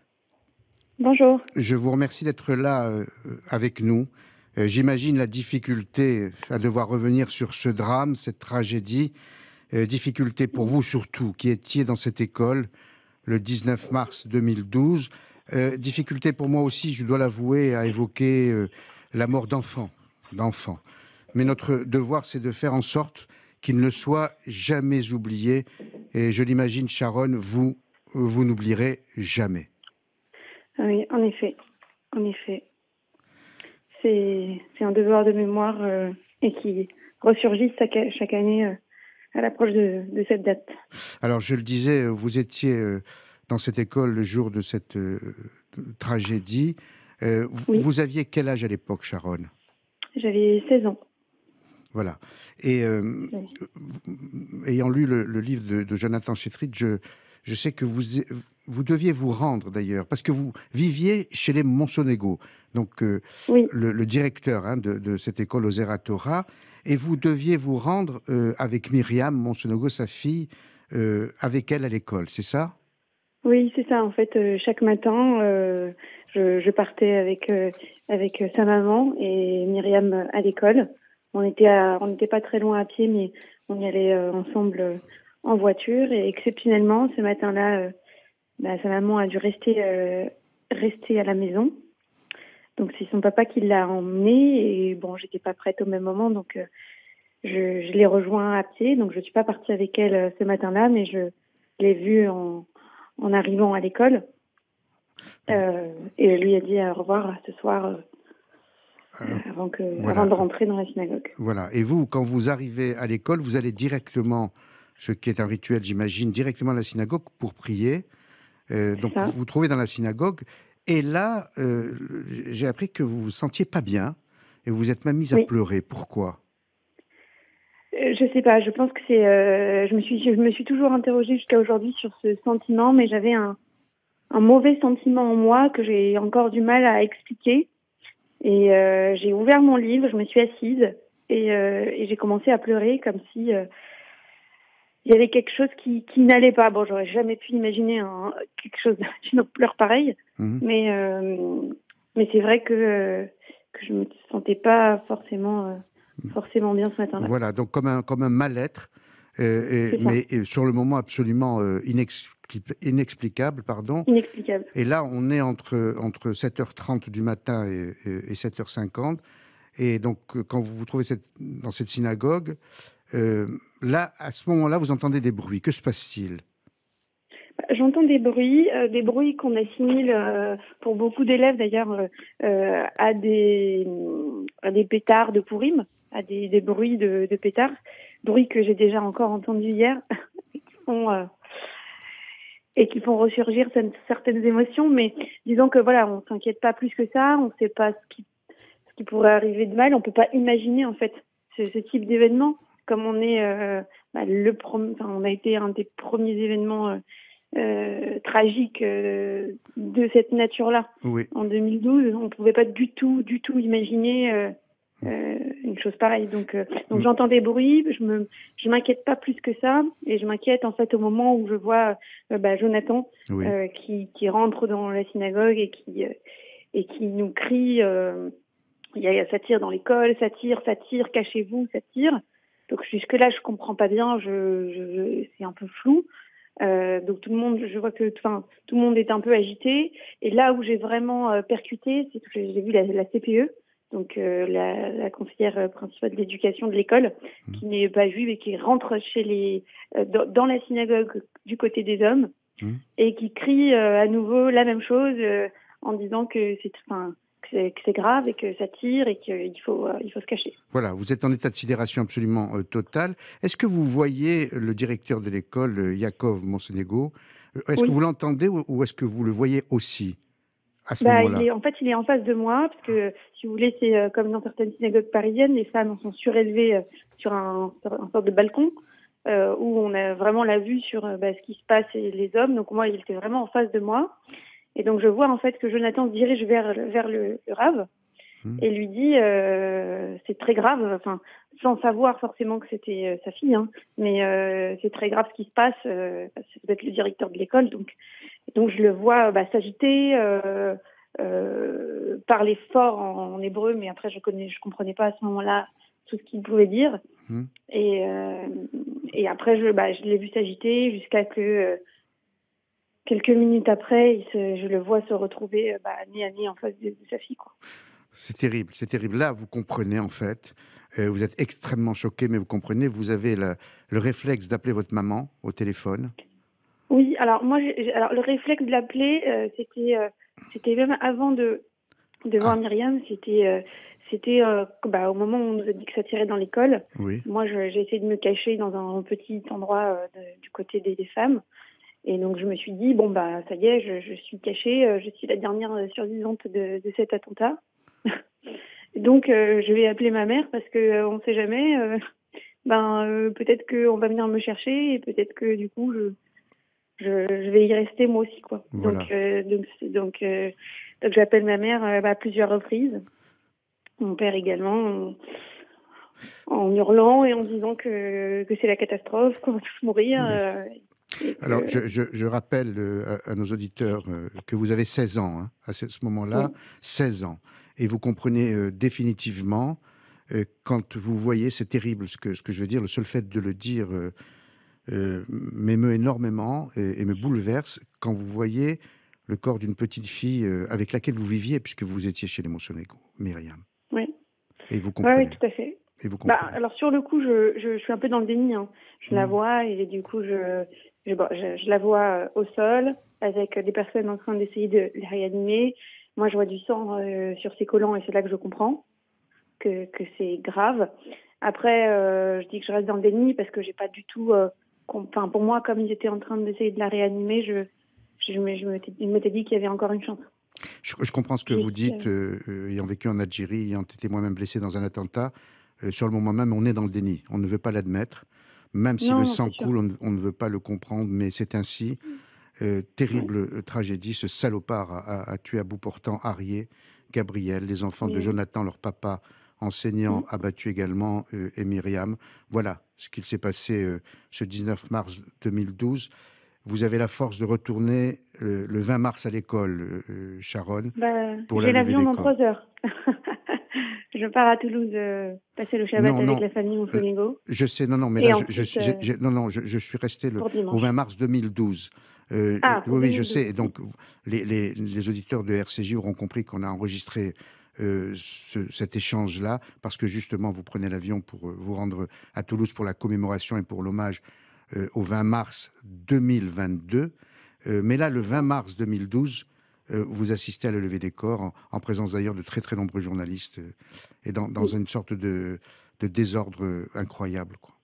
Bonjour. Je vous remercie d'être là euh, avec nous. Euh, j'imagine la difficulté à devoir revenir sur ce drame, cette tragédie. Euh, difficulté pour vous surtout, qui étiez dans cette école le dix-neuf mars deux mille douze. Euh, difficulté pour moi aussi, je dois l'avouer, à évoquer euh, la mort d'enfants, d'enfants. Mais notre devoir, c'est de faire en sorte qu'il ne soit jamais oublié. Et je l'imagine, Sharon, vous, vous n'oublierez jamais. Oui, en effet, en effet. C'est, c'est un devoir de mémoire euh, et qui ressurgit chaque, chaque année euh, à l'approche de, de cette date. Alors, je le disais, vous étiez euh, dans cette école le jour de cette euh, tragédie. Euh, oui. Vous aviez quel âge à l'époque, Sharon ? J'avais seize ans. Voilà. Et euh, oui. ayant lu le, le livre de, de Jonathan Chettrit, je, je sais que vous, vous deviez vous rendre d'ailleurs, parce que vous viviez chez les Monsonego, donc euh, oui. le, le directeur hein, de, de cette école aux Eratora, et vous deviez vous rendre euh, avec Myriam Monsonego, sa fille, euh, avec elle à l'école, c'est ça ? Oui, c'est ça. En fait, euh, chaque matin, euh, je, je partais avec, euh, avec sa maman et Myriam à l'école. On était à, on n'était pas très loin à pied, mais on y allait euh, ensemble euh, en voiture. Et exceptionnellement, ce matin-là, euh, bah, sa maman a dû rester, euh, rester à la maison. Donc c'est son papa qui l'a emmenée. Et bon, j'étais pas prête au même moment, donc euh, je, je l'ai rejoint à pied. Donc je suis pas partie avec elle euh, ce matin-là, mais je l'ai vue en, en arrivant à l'école. Euh, et je lui ai dit au revoir ce soir. Euh, Euh, avant, que, voilà. avant de rentrer dans la synagogue. Voilà. Et vous, quand vous arrivez à l'école, vous allez directement, ce qui est un rituel, j'imagine, directement à la synagogue pour prier. Euh, donc, vous vous trouvez dans la synagogue. Et là, euh, j'ai appris que vous vous sentiez pas bien et vous vous êtes même mise oui. à pleurer. Pourquoi ? euh, Je sais pas. Je pense que c'est. Euh, je me suis, je me suis toujours interrogée jusqu'à aujourd'hui sur ce sentiment, mais j'avais un, un mauvais sentiment en moi que j'ai encore du mal à expliquer. Et euh, j'ai ouvert mon livre, je me suis assise et, euh, et j'ai commencé à pleurer comme si euh, il y avait quelque chose qui, qui n'allait pas. Bon, j'aurais jamais pu imaginer un, quelque chose d'une ampleur pareille, mmh. mais euh, mais c'est vrai que euh, que je me sentais pas forcément euh, forcément bien ce matin-là. Voilà, donc comme un comme un mal-être, euh, et, mais et sur le moment absolument euh, inexplicable. inexpli- inexplicable. Pardon. Inexplicable. Et là, on est entre, entre sept heures trente du matin et, et, et sept heures cinquante. Et donc, euh, quand vous vous trouvez cette, dans cette synagogue, euh, là, à ce moment-là, vous entendez des bruits. Que se passe-t-il? J'entends des bruits, euh, des bruits qu'on assimile euh, pour beaucoup d'élèves d'ailleurs euh, euh, à des à des pétards de Pourim, à des, des bruits de, de pétards, bruits que j'ai déjà encore entendus hier et qui font euh, et qui font ressurgir certaines émotions. Mais disons que voilà, on s'inquiète pas plus que ça, on ne sait pas ce qui ce qui pourrait arriver de mal, on peut pas imaginer en fait ce, ce type d'événement, comme on est euh, bah, le prom- enfin, on a été un des premiers événements euh, Euh, tragique euh, de cette nature-là. Oui. En deux mille douze, on ne pouvait pas du tout, du tout imaginer euh, euh, une chose pareille. Donc, euh, donc mmh. j'entends des bruits, je me, je m'inquiète pas plus que ça, et je m'inquiète en fait au moment où je vois euh, bah, Jonathan oui. euh, qui, qui rentre dans la synagogue et qui euh, et qui nous crie, euh, il y a, ça tire dans l'école, ça tire, ça tire, cachez-vous, ça tire. Donc jusque là, je comprends pas bien, je, je c'est un peu flou. Euh, donc tout le monde, je vois que, enfin, tout le monde est un peu agité. Et là où j'ai vraiment euh, percuté, c'est que j'ai vu la, la C P E, donc euh, la, la conseillère principale de l'éducation de l'école, mmh. qui n'est pas juive et qui rentre chez les, euh, dans, dans la synagogue du côté des hommes mmh. et qui crie euh, à nouveau la même chose euh, en disant que c'est, enfin, que c'est, que c'est grave et que ça tire et qu'il faut, euh, il faut se cacher. Voilà, vous êtes en état de sidération absolument euh, total. Est-ce que vous voyez le directeur de l'école, euh, Yaakov Monsenego, euh, est-ce oui. que vous l'entendez ou, ou est-ce que vous le voyez aussi à ce bah, moment-là? il est, En fait, il est en face de moi, parce que, si vous voulez, c'est euh, comme dans certaines synagogues parisiennes, les femmes sont surélevées euh, sur un, sur un sorte de balcon, euh, où on a vraiment la vue sur euh, bah, ce qui se passe et les hommes. Donc moi, il était vraiment en face de moi. Et donc je vois en fait que Jonathan se dirige vers, vers le, le rave mmh. et lui dit euh, c'est très grave, enfin sans savoir forcément que c'était euh, sa fille, hein, mais euh, c'est très grave ce qui se passe. Euh, c'est peut-être le directeur de l'école, donc donc je le vois bah, s'agiter, euh, euh, parler fort en, en hébreu, mais après je connais, je comprenais pas à ce moment-là tout ce qu'il pouvait dire. Mmh. Et euh, et après je bah, je l'ai vu s'agiter jusqu'à que euh, quelques minutes après, il se, je le vois se retrouver bah, nez à nez en face de, de sa fille, quoi. C'est terrible, c'est terrible. Là, vous comprenez en fait, euh, vous êtes extrêmement choqué, mais vous comprenez, vous avez le, le réflexe d'appeler votre maman au téléphone. Oui, alors moi, j'ai, alors le réflexe de l'appeler, euh, c'était, euh, c'était même avant de, de voir ah. Myriam, c'était, euh, c'était euh, bah, au moment où on nous a dit que ça tirait dans l'école. Oui. Moi, je, j'ai essayé de me cacher dans un petit endroit euh, de, du côté des, des femmes. Et donc, je me suis dit, bon, bah, ça y est, je, je suis cachée, euh, je suis la dernière survivante de, de cet attentat. donc, euh, je vais appeler ma mère parce que euh, on sait jamais, euh, ben, euh, peut-être qu'on va venir me chercher et peut-être que, du coup, je, je, je vais y rester moi aussi, quoi. Voilà. Donc, euh, donc, donc, euh, donc, j'appelle ma mère euh, bah, à plusieurs reprises. Mon père également, en, en hurlant et en disant que, que c'est la catastrophe, qu'on va tous mourir. Oui. Euh, Alors, je, je, je rappelle euh, à, à nos auditeurs euh, que vous avez seize ans, hein, à ce, ce moment-là, oui. seize ans. Et vous comprenez euh, définitivement, euh, quand vous voyez, c'est terrible ce que, ce que je veux dire, le seul fait de le dire euh, euh, m'émeut énormément et, et me bouleverse, quand vous voyez le corps d'une petite fille euh, avec laquelle vous viviez, puisque vous étiez chez les Monsenego, Myriam. Oui. Et vous comprenez. Oui, tout à fait. Et vous comprenez. Bah, alors, sur le coup, je, je, je suis un peu dans le déni. Hein. Je mmh. la vois et du coup, je... Je, bon, je, je la vois au sol avec des personnes en train d'essayer de la réanimer. Moi, je vois du sang euh, sur ses collants et c'est là que je comprends que, que c'est grave. Après, euh, je dis que je reste dans le déni parce que j'ai pas du tout... Euh, enfin, pour moi, comme ils étaient en train d'essayer de la réanimer, je, je, je, je m'étais dit qu'il y avait encore une chance. Je, je comprends ce que et vous dites, euh, euh, ayant vécu en Algérie, ayant été moi-même blessé dans un attentat. Euh, sur le moment même, on est dans le déni. On ne veut pas l'admettre. Même si non, le sang coule, on, on ne veut pas le comprendre, mais c'est ainsi. Euh, terrible ouais. tragédie, ce salopard a, a, a tué à bout portant Arié, Gabriel, les enfants oui. de Jonathan, leur papa, enseignant, oui. abattu également, euh, et Myriam. Voilà ce qu'il s'est passé euh, ce dix-neuf mars deux mille douze. Vous avez la force de retourner euh, le vingt mars à l'école, euh, Sharon, bah, pour la levée des camps. J'ai l'avion dans trois heures. Je pars à Toulouse euh, passer le Shabbat non, avec non, la famille Monsenego. Je sais, non, non, mais Et là, ensuite, je, je, je, je, non, non, je, je suis resté le, au vingt mars deux mille douze. Euh, Ah, pour oui, oui, je deux mille douze. sais. Et donc, les, les- les auditeurs de R C J auront compris qu'on a enregistré euh, ce- cet échange-là, parce que justement, vous prenez l'avion pour euh, vous rendre à Toulouse pour la commémoration et pour l'hommage euh, au vingt mars deux mille vingt-deux. Euh, mais là, le vingt mars deux mille douze, euh, vous assistez à la levée des corps, en, en présence d'ailleurs de très très nombreux journalistes, euh, et dans, dans Oui. une sorte de, de désordre euh, incroyable, quoi.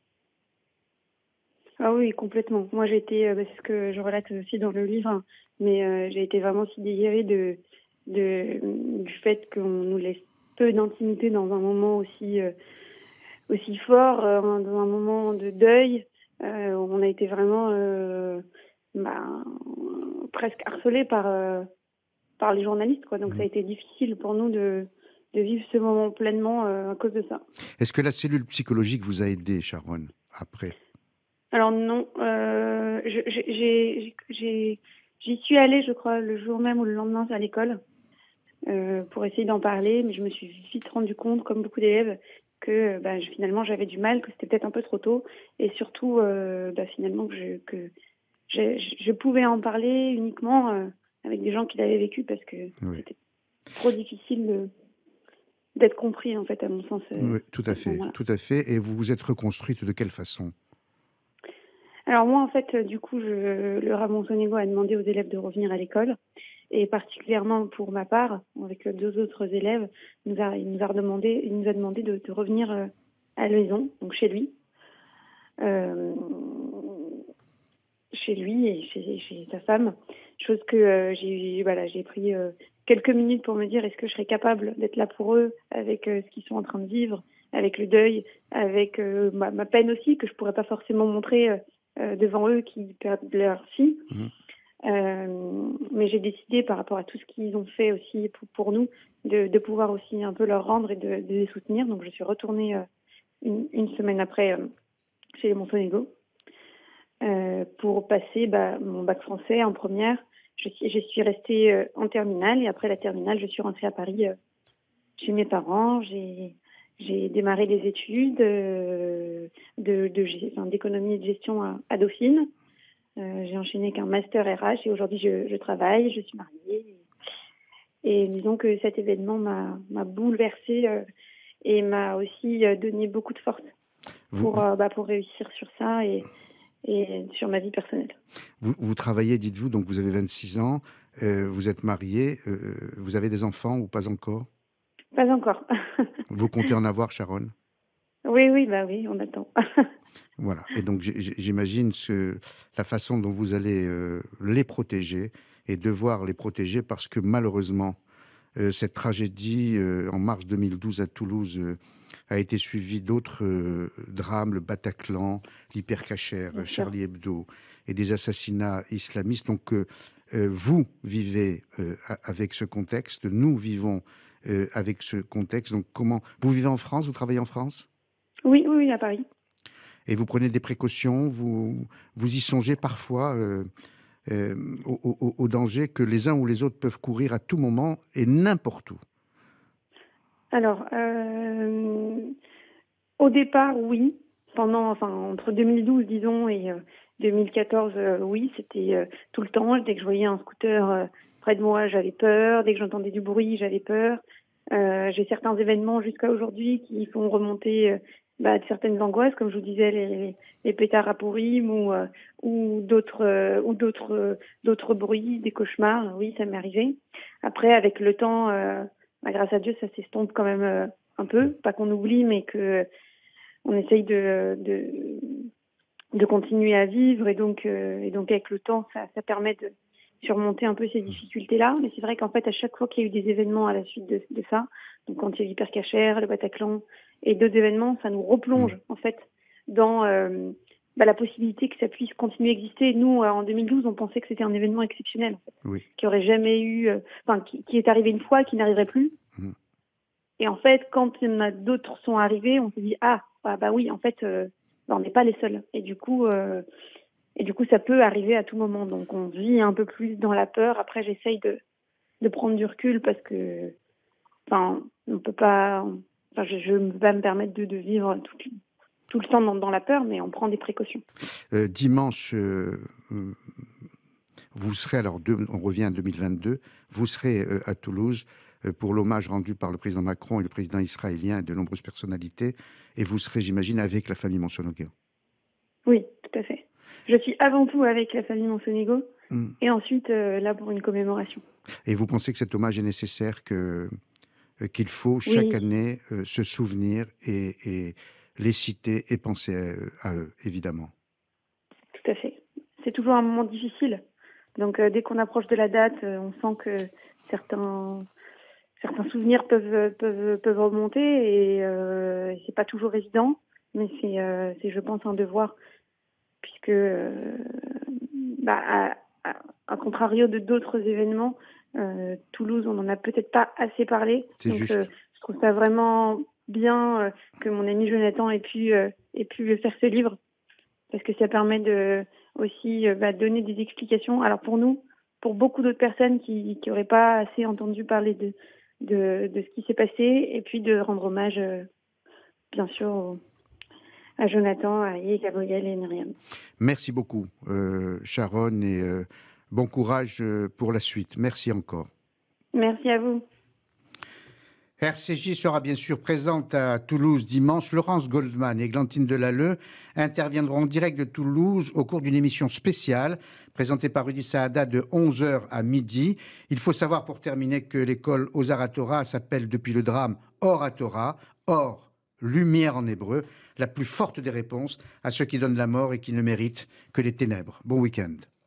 Ah oui, complètement. Moi, j'ai été, euh, bah, c'est ce que je relate aussi dans le livre, hein, mais euh, j'ai été vraiment sidérée de, de, du fait qu'on nous laisse peu d'intimité dans un moment aussi, euh, aussi fort, euh, dans un moment de deuil. Euh, on a été vraiment euh, bah, presque harcelés par, euh, par les journalistes, quoi. Donc, ça a été difficile pour nous de, de vivre ce moment pleinement euh, à cause de ça. Est-ce que la cellule psychologique vous a aidé, Sharon, après? Alors non, euh, je- j'ai, j'ai, j'ai- j'y suis allée, je crois, le jour même ou le lendemain à l'école euh, pour essayer d'en parler, mais je me suis vite rendu compte, comme beaucoup d'élèves, que bah, je- finalement j'avais du mal, que c'était peut-être un peu trop tôt, et surtout euh, bah, finalement que, je, que je, je pouvais en parler uniquement euh, avec des gens qui l'avaient vécu, parce que Oui. c'était trop difficile de- d'être compris, en fait, à mon sens. euh, Oui, tout à fait, moment-là. tout à fait. Et vous vous êtes reconstruite de quelle façon? Alors moi, en fait, euh, du coup, je, le Ramon Sonego a demandé aux élèves de revenir à l'école, et particulièrement pour ma part, avec euh, deux autres élèves, il nous a, il nous a demandé, il nous a demandé de, de revenir euh, à la maison, donc chez lui, euh, chez lui et chez, chez sa femme. Chose que euh, j'ai, voilà, j'ai pris euh, quelques minutes pour me dire, est-ce que je serais capable d'être là pour eux avec euh, ce qu'ils sont en train de vivre, avec le deuil, avec euh, ma, ma peine aussi que je pourrais pas forcément montrer. Euh, euh, devant eux qui perdent leur fille. Mmh. Euh, mais j'ai décidé, par rapport à tout ce qu'ils ont fait aussi pour, pour nous, de, de pouvoir aussi un peu leur rendre et de, de les soutenir. Donc je suis retournée euh, une, une semaine après euh, chez les Monsonego euh, pour passer bah, mon bac français en première. Je, je suis restée euh, en terminale, et après la terminale, je suis rentrée à Paris euh, chez mes parents. J'ai J'ai démarré des études euh, de, de, enfin, d'économie et de gestion à, à Dauphine. Euh, j'ai enchaîné avec un master R H, et aujourd'hui je, je travaille, je suis mariée. Et, et disons que cet événement m'a, m'a bouleversée euh, et m'a aussi euh, donné beaucoup de force Vous, pour, euh, bah, pour réussir sur ça et, et sur ma vie personnelle. vous, vous travaillez, dites-vous, donc vous avez vingt-six ans, euh, vous êtes mariée, euh, vous avez des enfants ou pas encore? Pas encore. Vous comptez en avoir, Sharon? Oui, oui, bah oui, on attend. Voilà. Et donc, j'imagine ce, la façon dont vous allez euh, les protéger et devoir les protéger, parce que malheureusement, euh, cette tragédie euh, en mars deux mille douze à Toulouse euh, a été suivie d'autres euh, drames, le Bataclan, l'Hypercacher, Bien sûr. Charlie Hebdo et des assassinats islamistes. Donc, euh, euh, vous vivez euh, a- avec ce contexte, nous vivons euh, avec ce contexte. Donc, comment vous vivez en France? Vous travaillez en France? Oui, oui, oui, à Paris. Et vous prenez des précautions, vous, vous y songez parfois euh, euh, au, au- au danger que les uns ou les autres peuvent courir à tout moment et n'importe où. Alors, euh, au départ, oui. Pendant, enfin, entre deux mille douze, disons, et euh, deux mille quatorze, euh, oui, c'était euh, tout le temps. Dès que je voyais un scooter euh, près de moi, j'avais peur. Dès que j'entendais du bruit, j'avais peur. Euh, j'ai certains événements jusqu'à aujourd'hui qui font remonter euh, bah, de certaines angoisses, comme je vous disais, les, les, les pétards à Pourim ou, euh, ou d'autres euh, ou d'autres euh, d'autres bruits, des cauchemars. Oui, ça m'est arrivé. Après, avec le temps, euh, bah, grâce à Dieu, ça s'estompe quand même euh, un peu. Pas qu'on oublie, mais que on essaye de, de, de continuer à vivre, et donc, euh, et donc avec le temps, ça, ça permet de surmonter un peu ces difficultés-là. Mais c'est vrai qu'en fait, à chaque fois qu'il y a eu des événements à la suite de, de ça, donc quand il y a eu l'Hypercacher, le Bataclan et d'autres événements, ça nous replonge en fait dans euh, bah, la possibilité que ça puisse continuer à exister. Nous, euh, en deux mille douze, on pensait que c'était un événement exceptionnel, en fait, Oui. qui aurait jamais eu, euh, enfin, qui, qui est arrivé une fois, qui n'arriverait plus. Mhm. Et en fait, quand il y en a d'autres sont arrivés, on se dit ah bah, bah oui, en fait, euh, bah, on n'est pas les seuls. Et du coup, euh, et du coup, ça peut arriver à tout moment. Donc, on vit un peu plus dans la peur. Après, j'essaye de de prendre du recul parce que, enfin, on peut pas. Enfin, je, je ne peux pas me permettre de, de vivre tout, tout le temps dans, dans la peur, mais on prend des précautions. Euh, dimanche, euh, euh, vous serez, alors deux, on revient en deux mille vingt-deux, vous serez euh, à Toulouse euh, pour l'hommage rendu par le président Macron et le président israélien et de nombreuses personnalités, et vous serez, j'imagine, avec la famille Monsonégo. Oui, tout à fait. Je suis avant tout avec la famille Monsonégo, Mm. et ensuite euh, là pour une commémoration. Et vous pensez que cet hommage est nécessaire, que, euh, qu'il faut chaque Oui. année euh, se souvenir et, et les citer et penser à, à eux, évidemment. Tout à fait. C'est toujours un moment difficile. Donc euh, dès qu'on approche de la date, euh, on sent que certains, certains souvenirs peuvent, peuvent, peuvent remonter et euh, c'est pas toujours évident, mais c'est, euh, c'est je pense, un devoir, puisque euh, bah, à, à, à contrario de d'autres événements, euh, Toulouse, on n'en a peut-être pas assez parlé. C'est Donc juste. euh, je trouve ça vraiment bien euh, que mon ami Jonathan ait pu, euh, ait pu faire ce livre, parce que ça permet de aussi euh, bah, donner des explications. Alors pour nous, pour beaucoup d'autres personnes qui n'auraient pas assez entendu parler de, de, de ce qui s'est passé, et puis de rendre hommage, euh, bien sûr, au, à Jonathan, à Arié, Gabriel et Myriam. Merci beaucoup, euh, Sharon, et euh, bon courage euh, pour la suite. Merci encore. Merci à vous. R C J sera bien sûr présente à Toulouse dimanche. Laurence Goldman et Glantine Delalleux interviendront en direct de Toulouse au cours d'une émission spéciale présentée par Rudy Saada de onze heures à midi. Il faut savoir pour terminer que l'école Ozar Torah s'appelle depuis le drame Or Torah, Or, lumière en hébreu, la plus forte des réponses à ceux qui donnent la mort et qui ne méritent que les ténèbres. Bon week-end.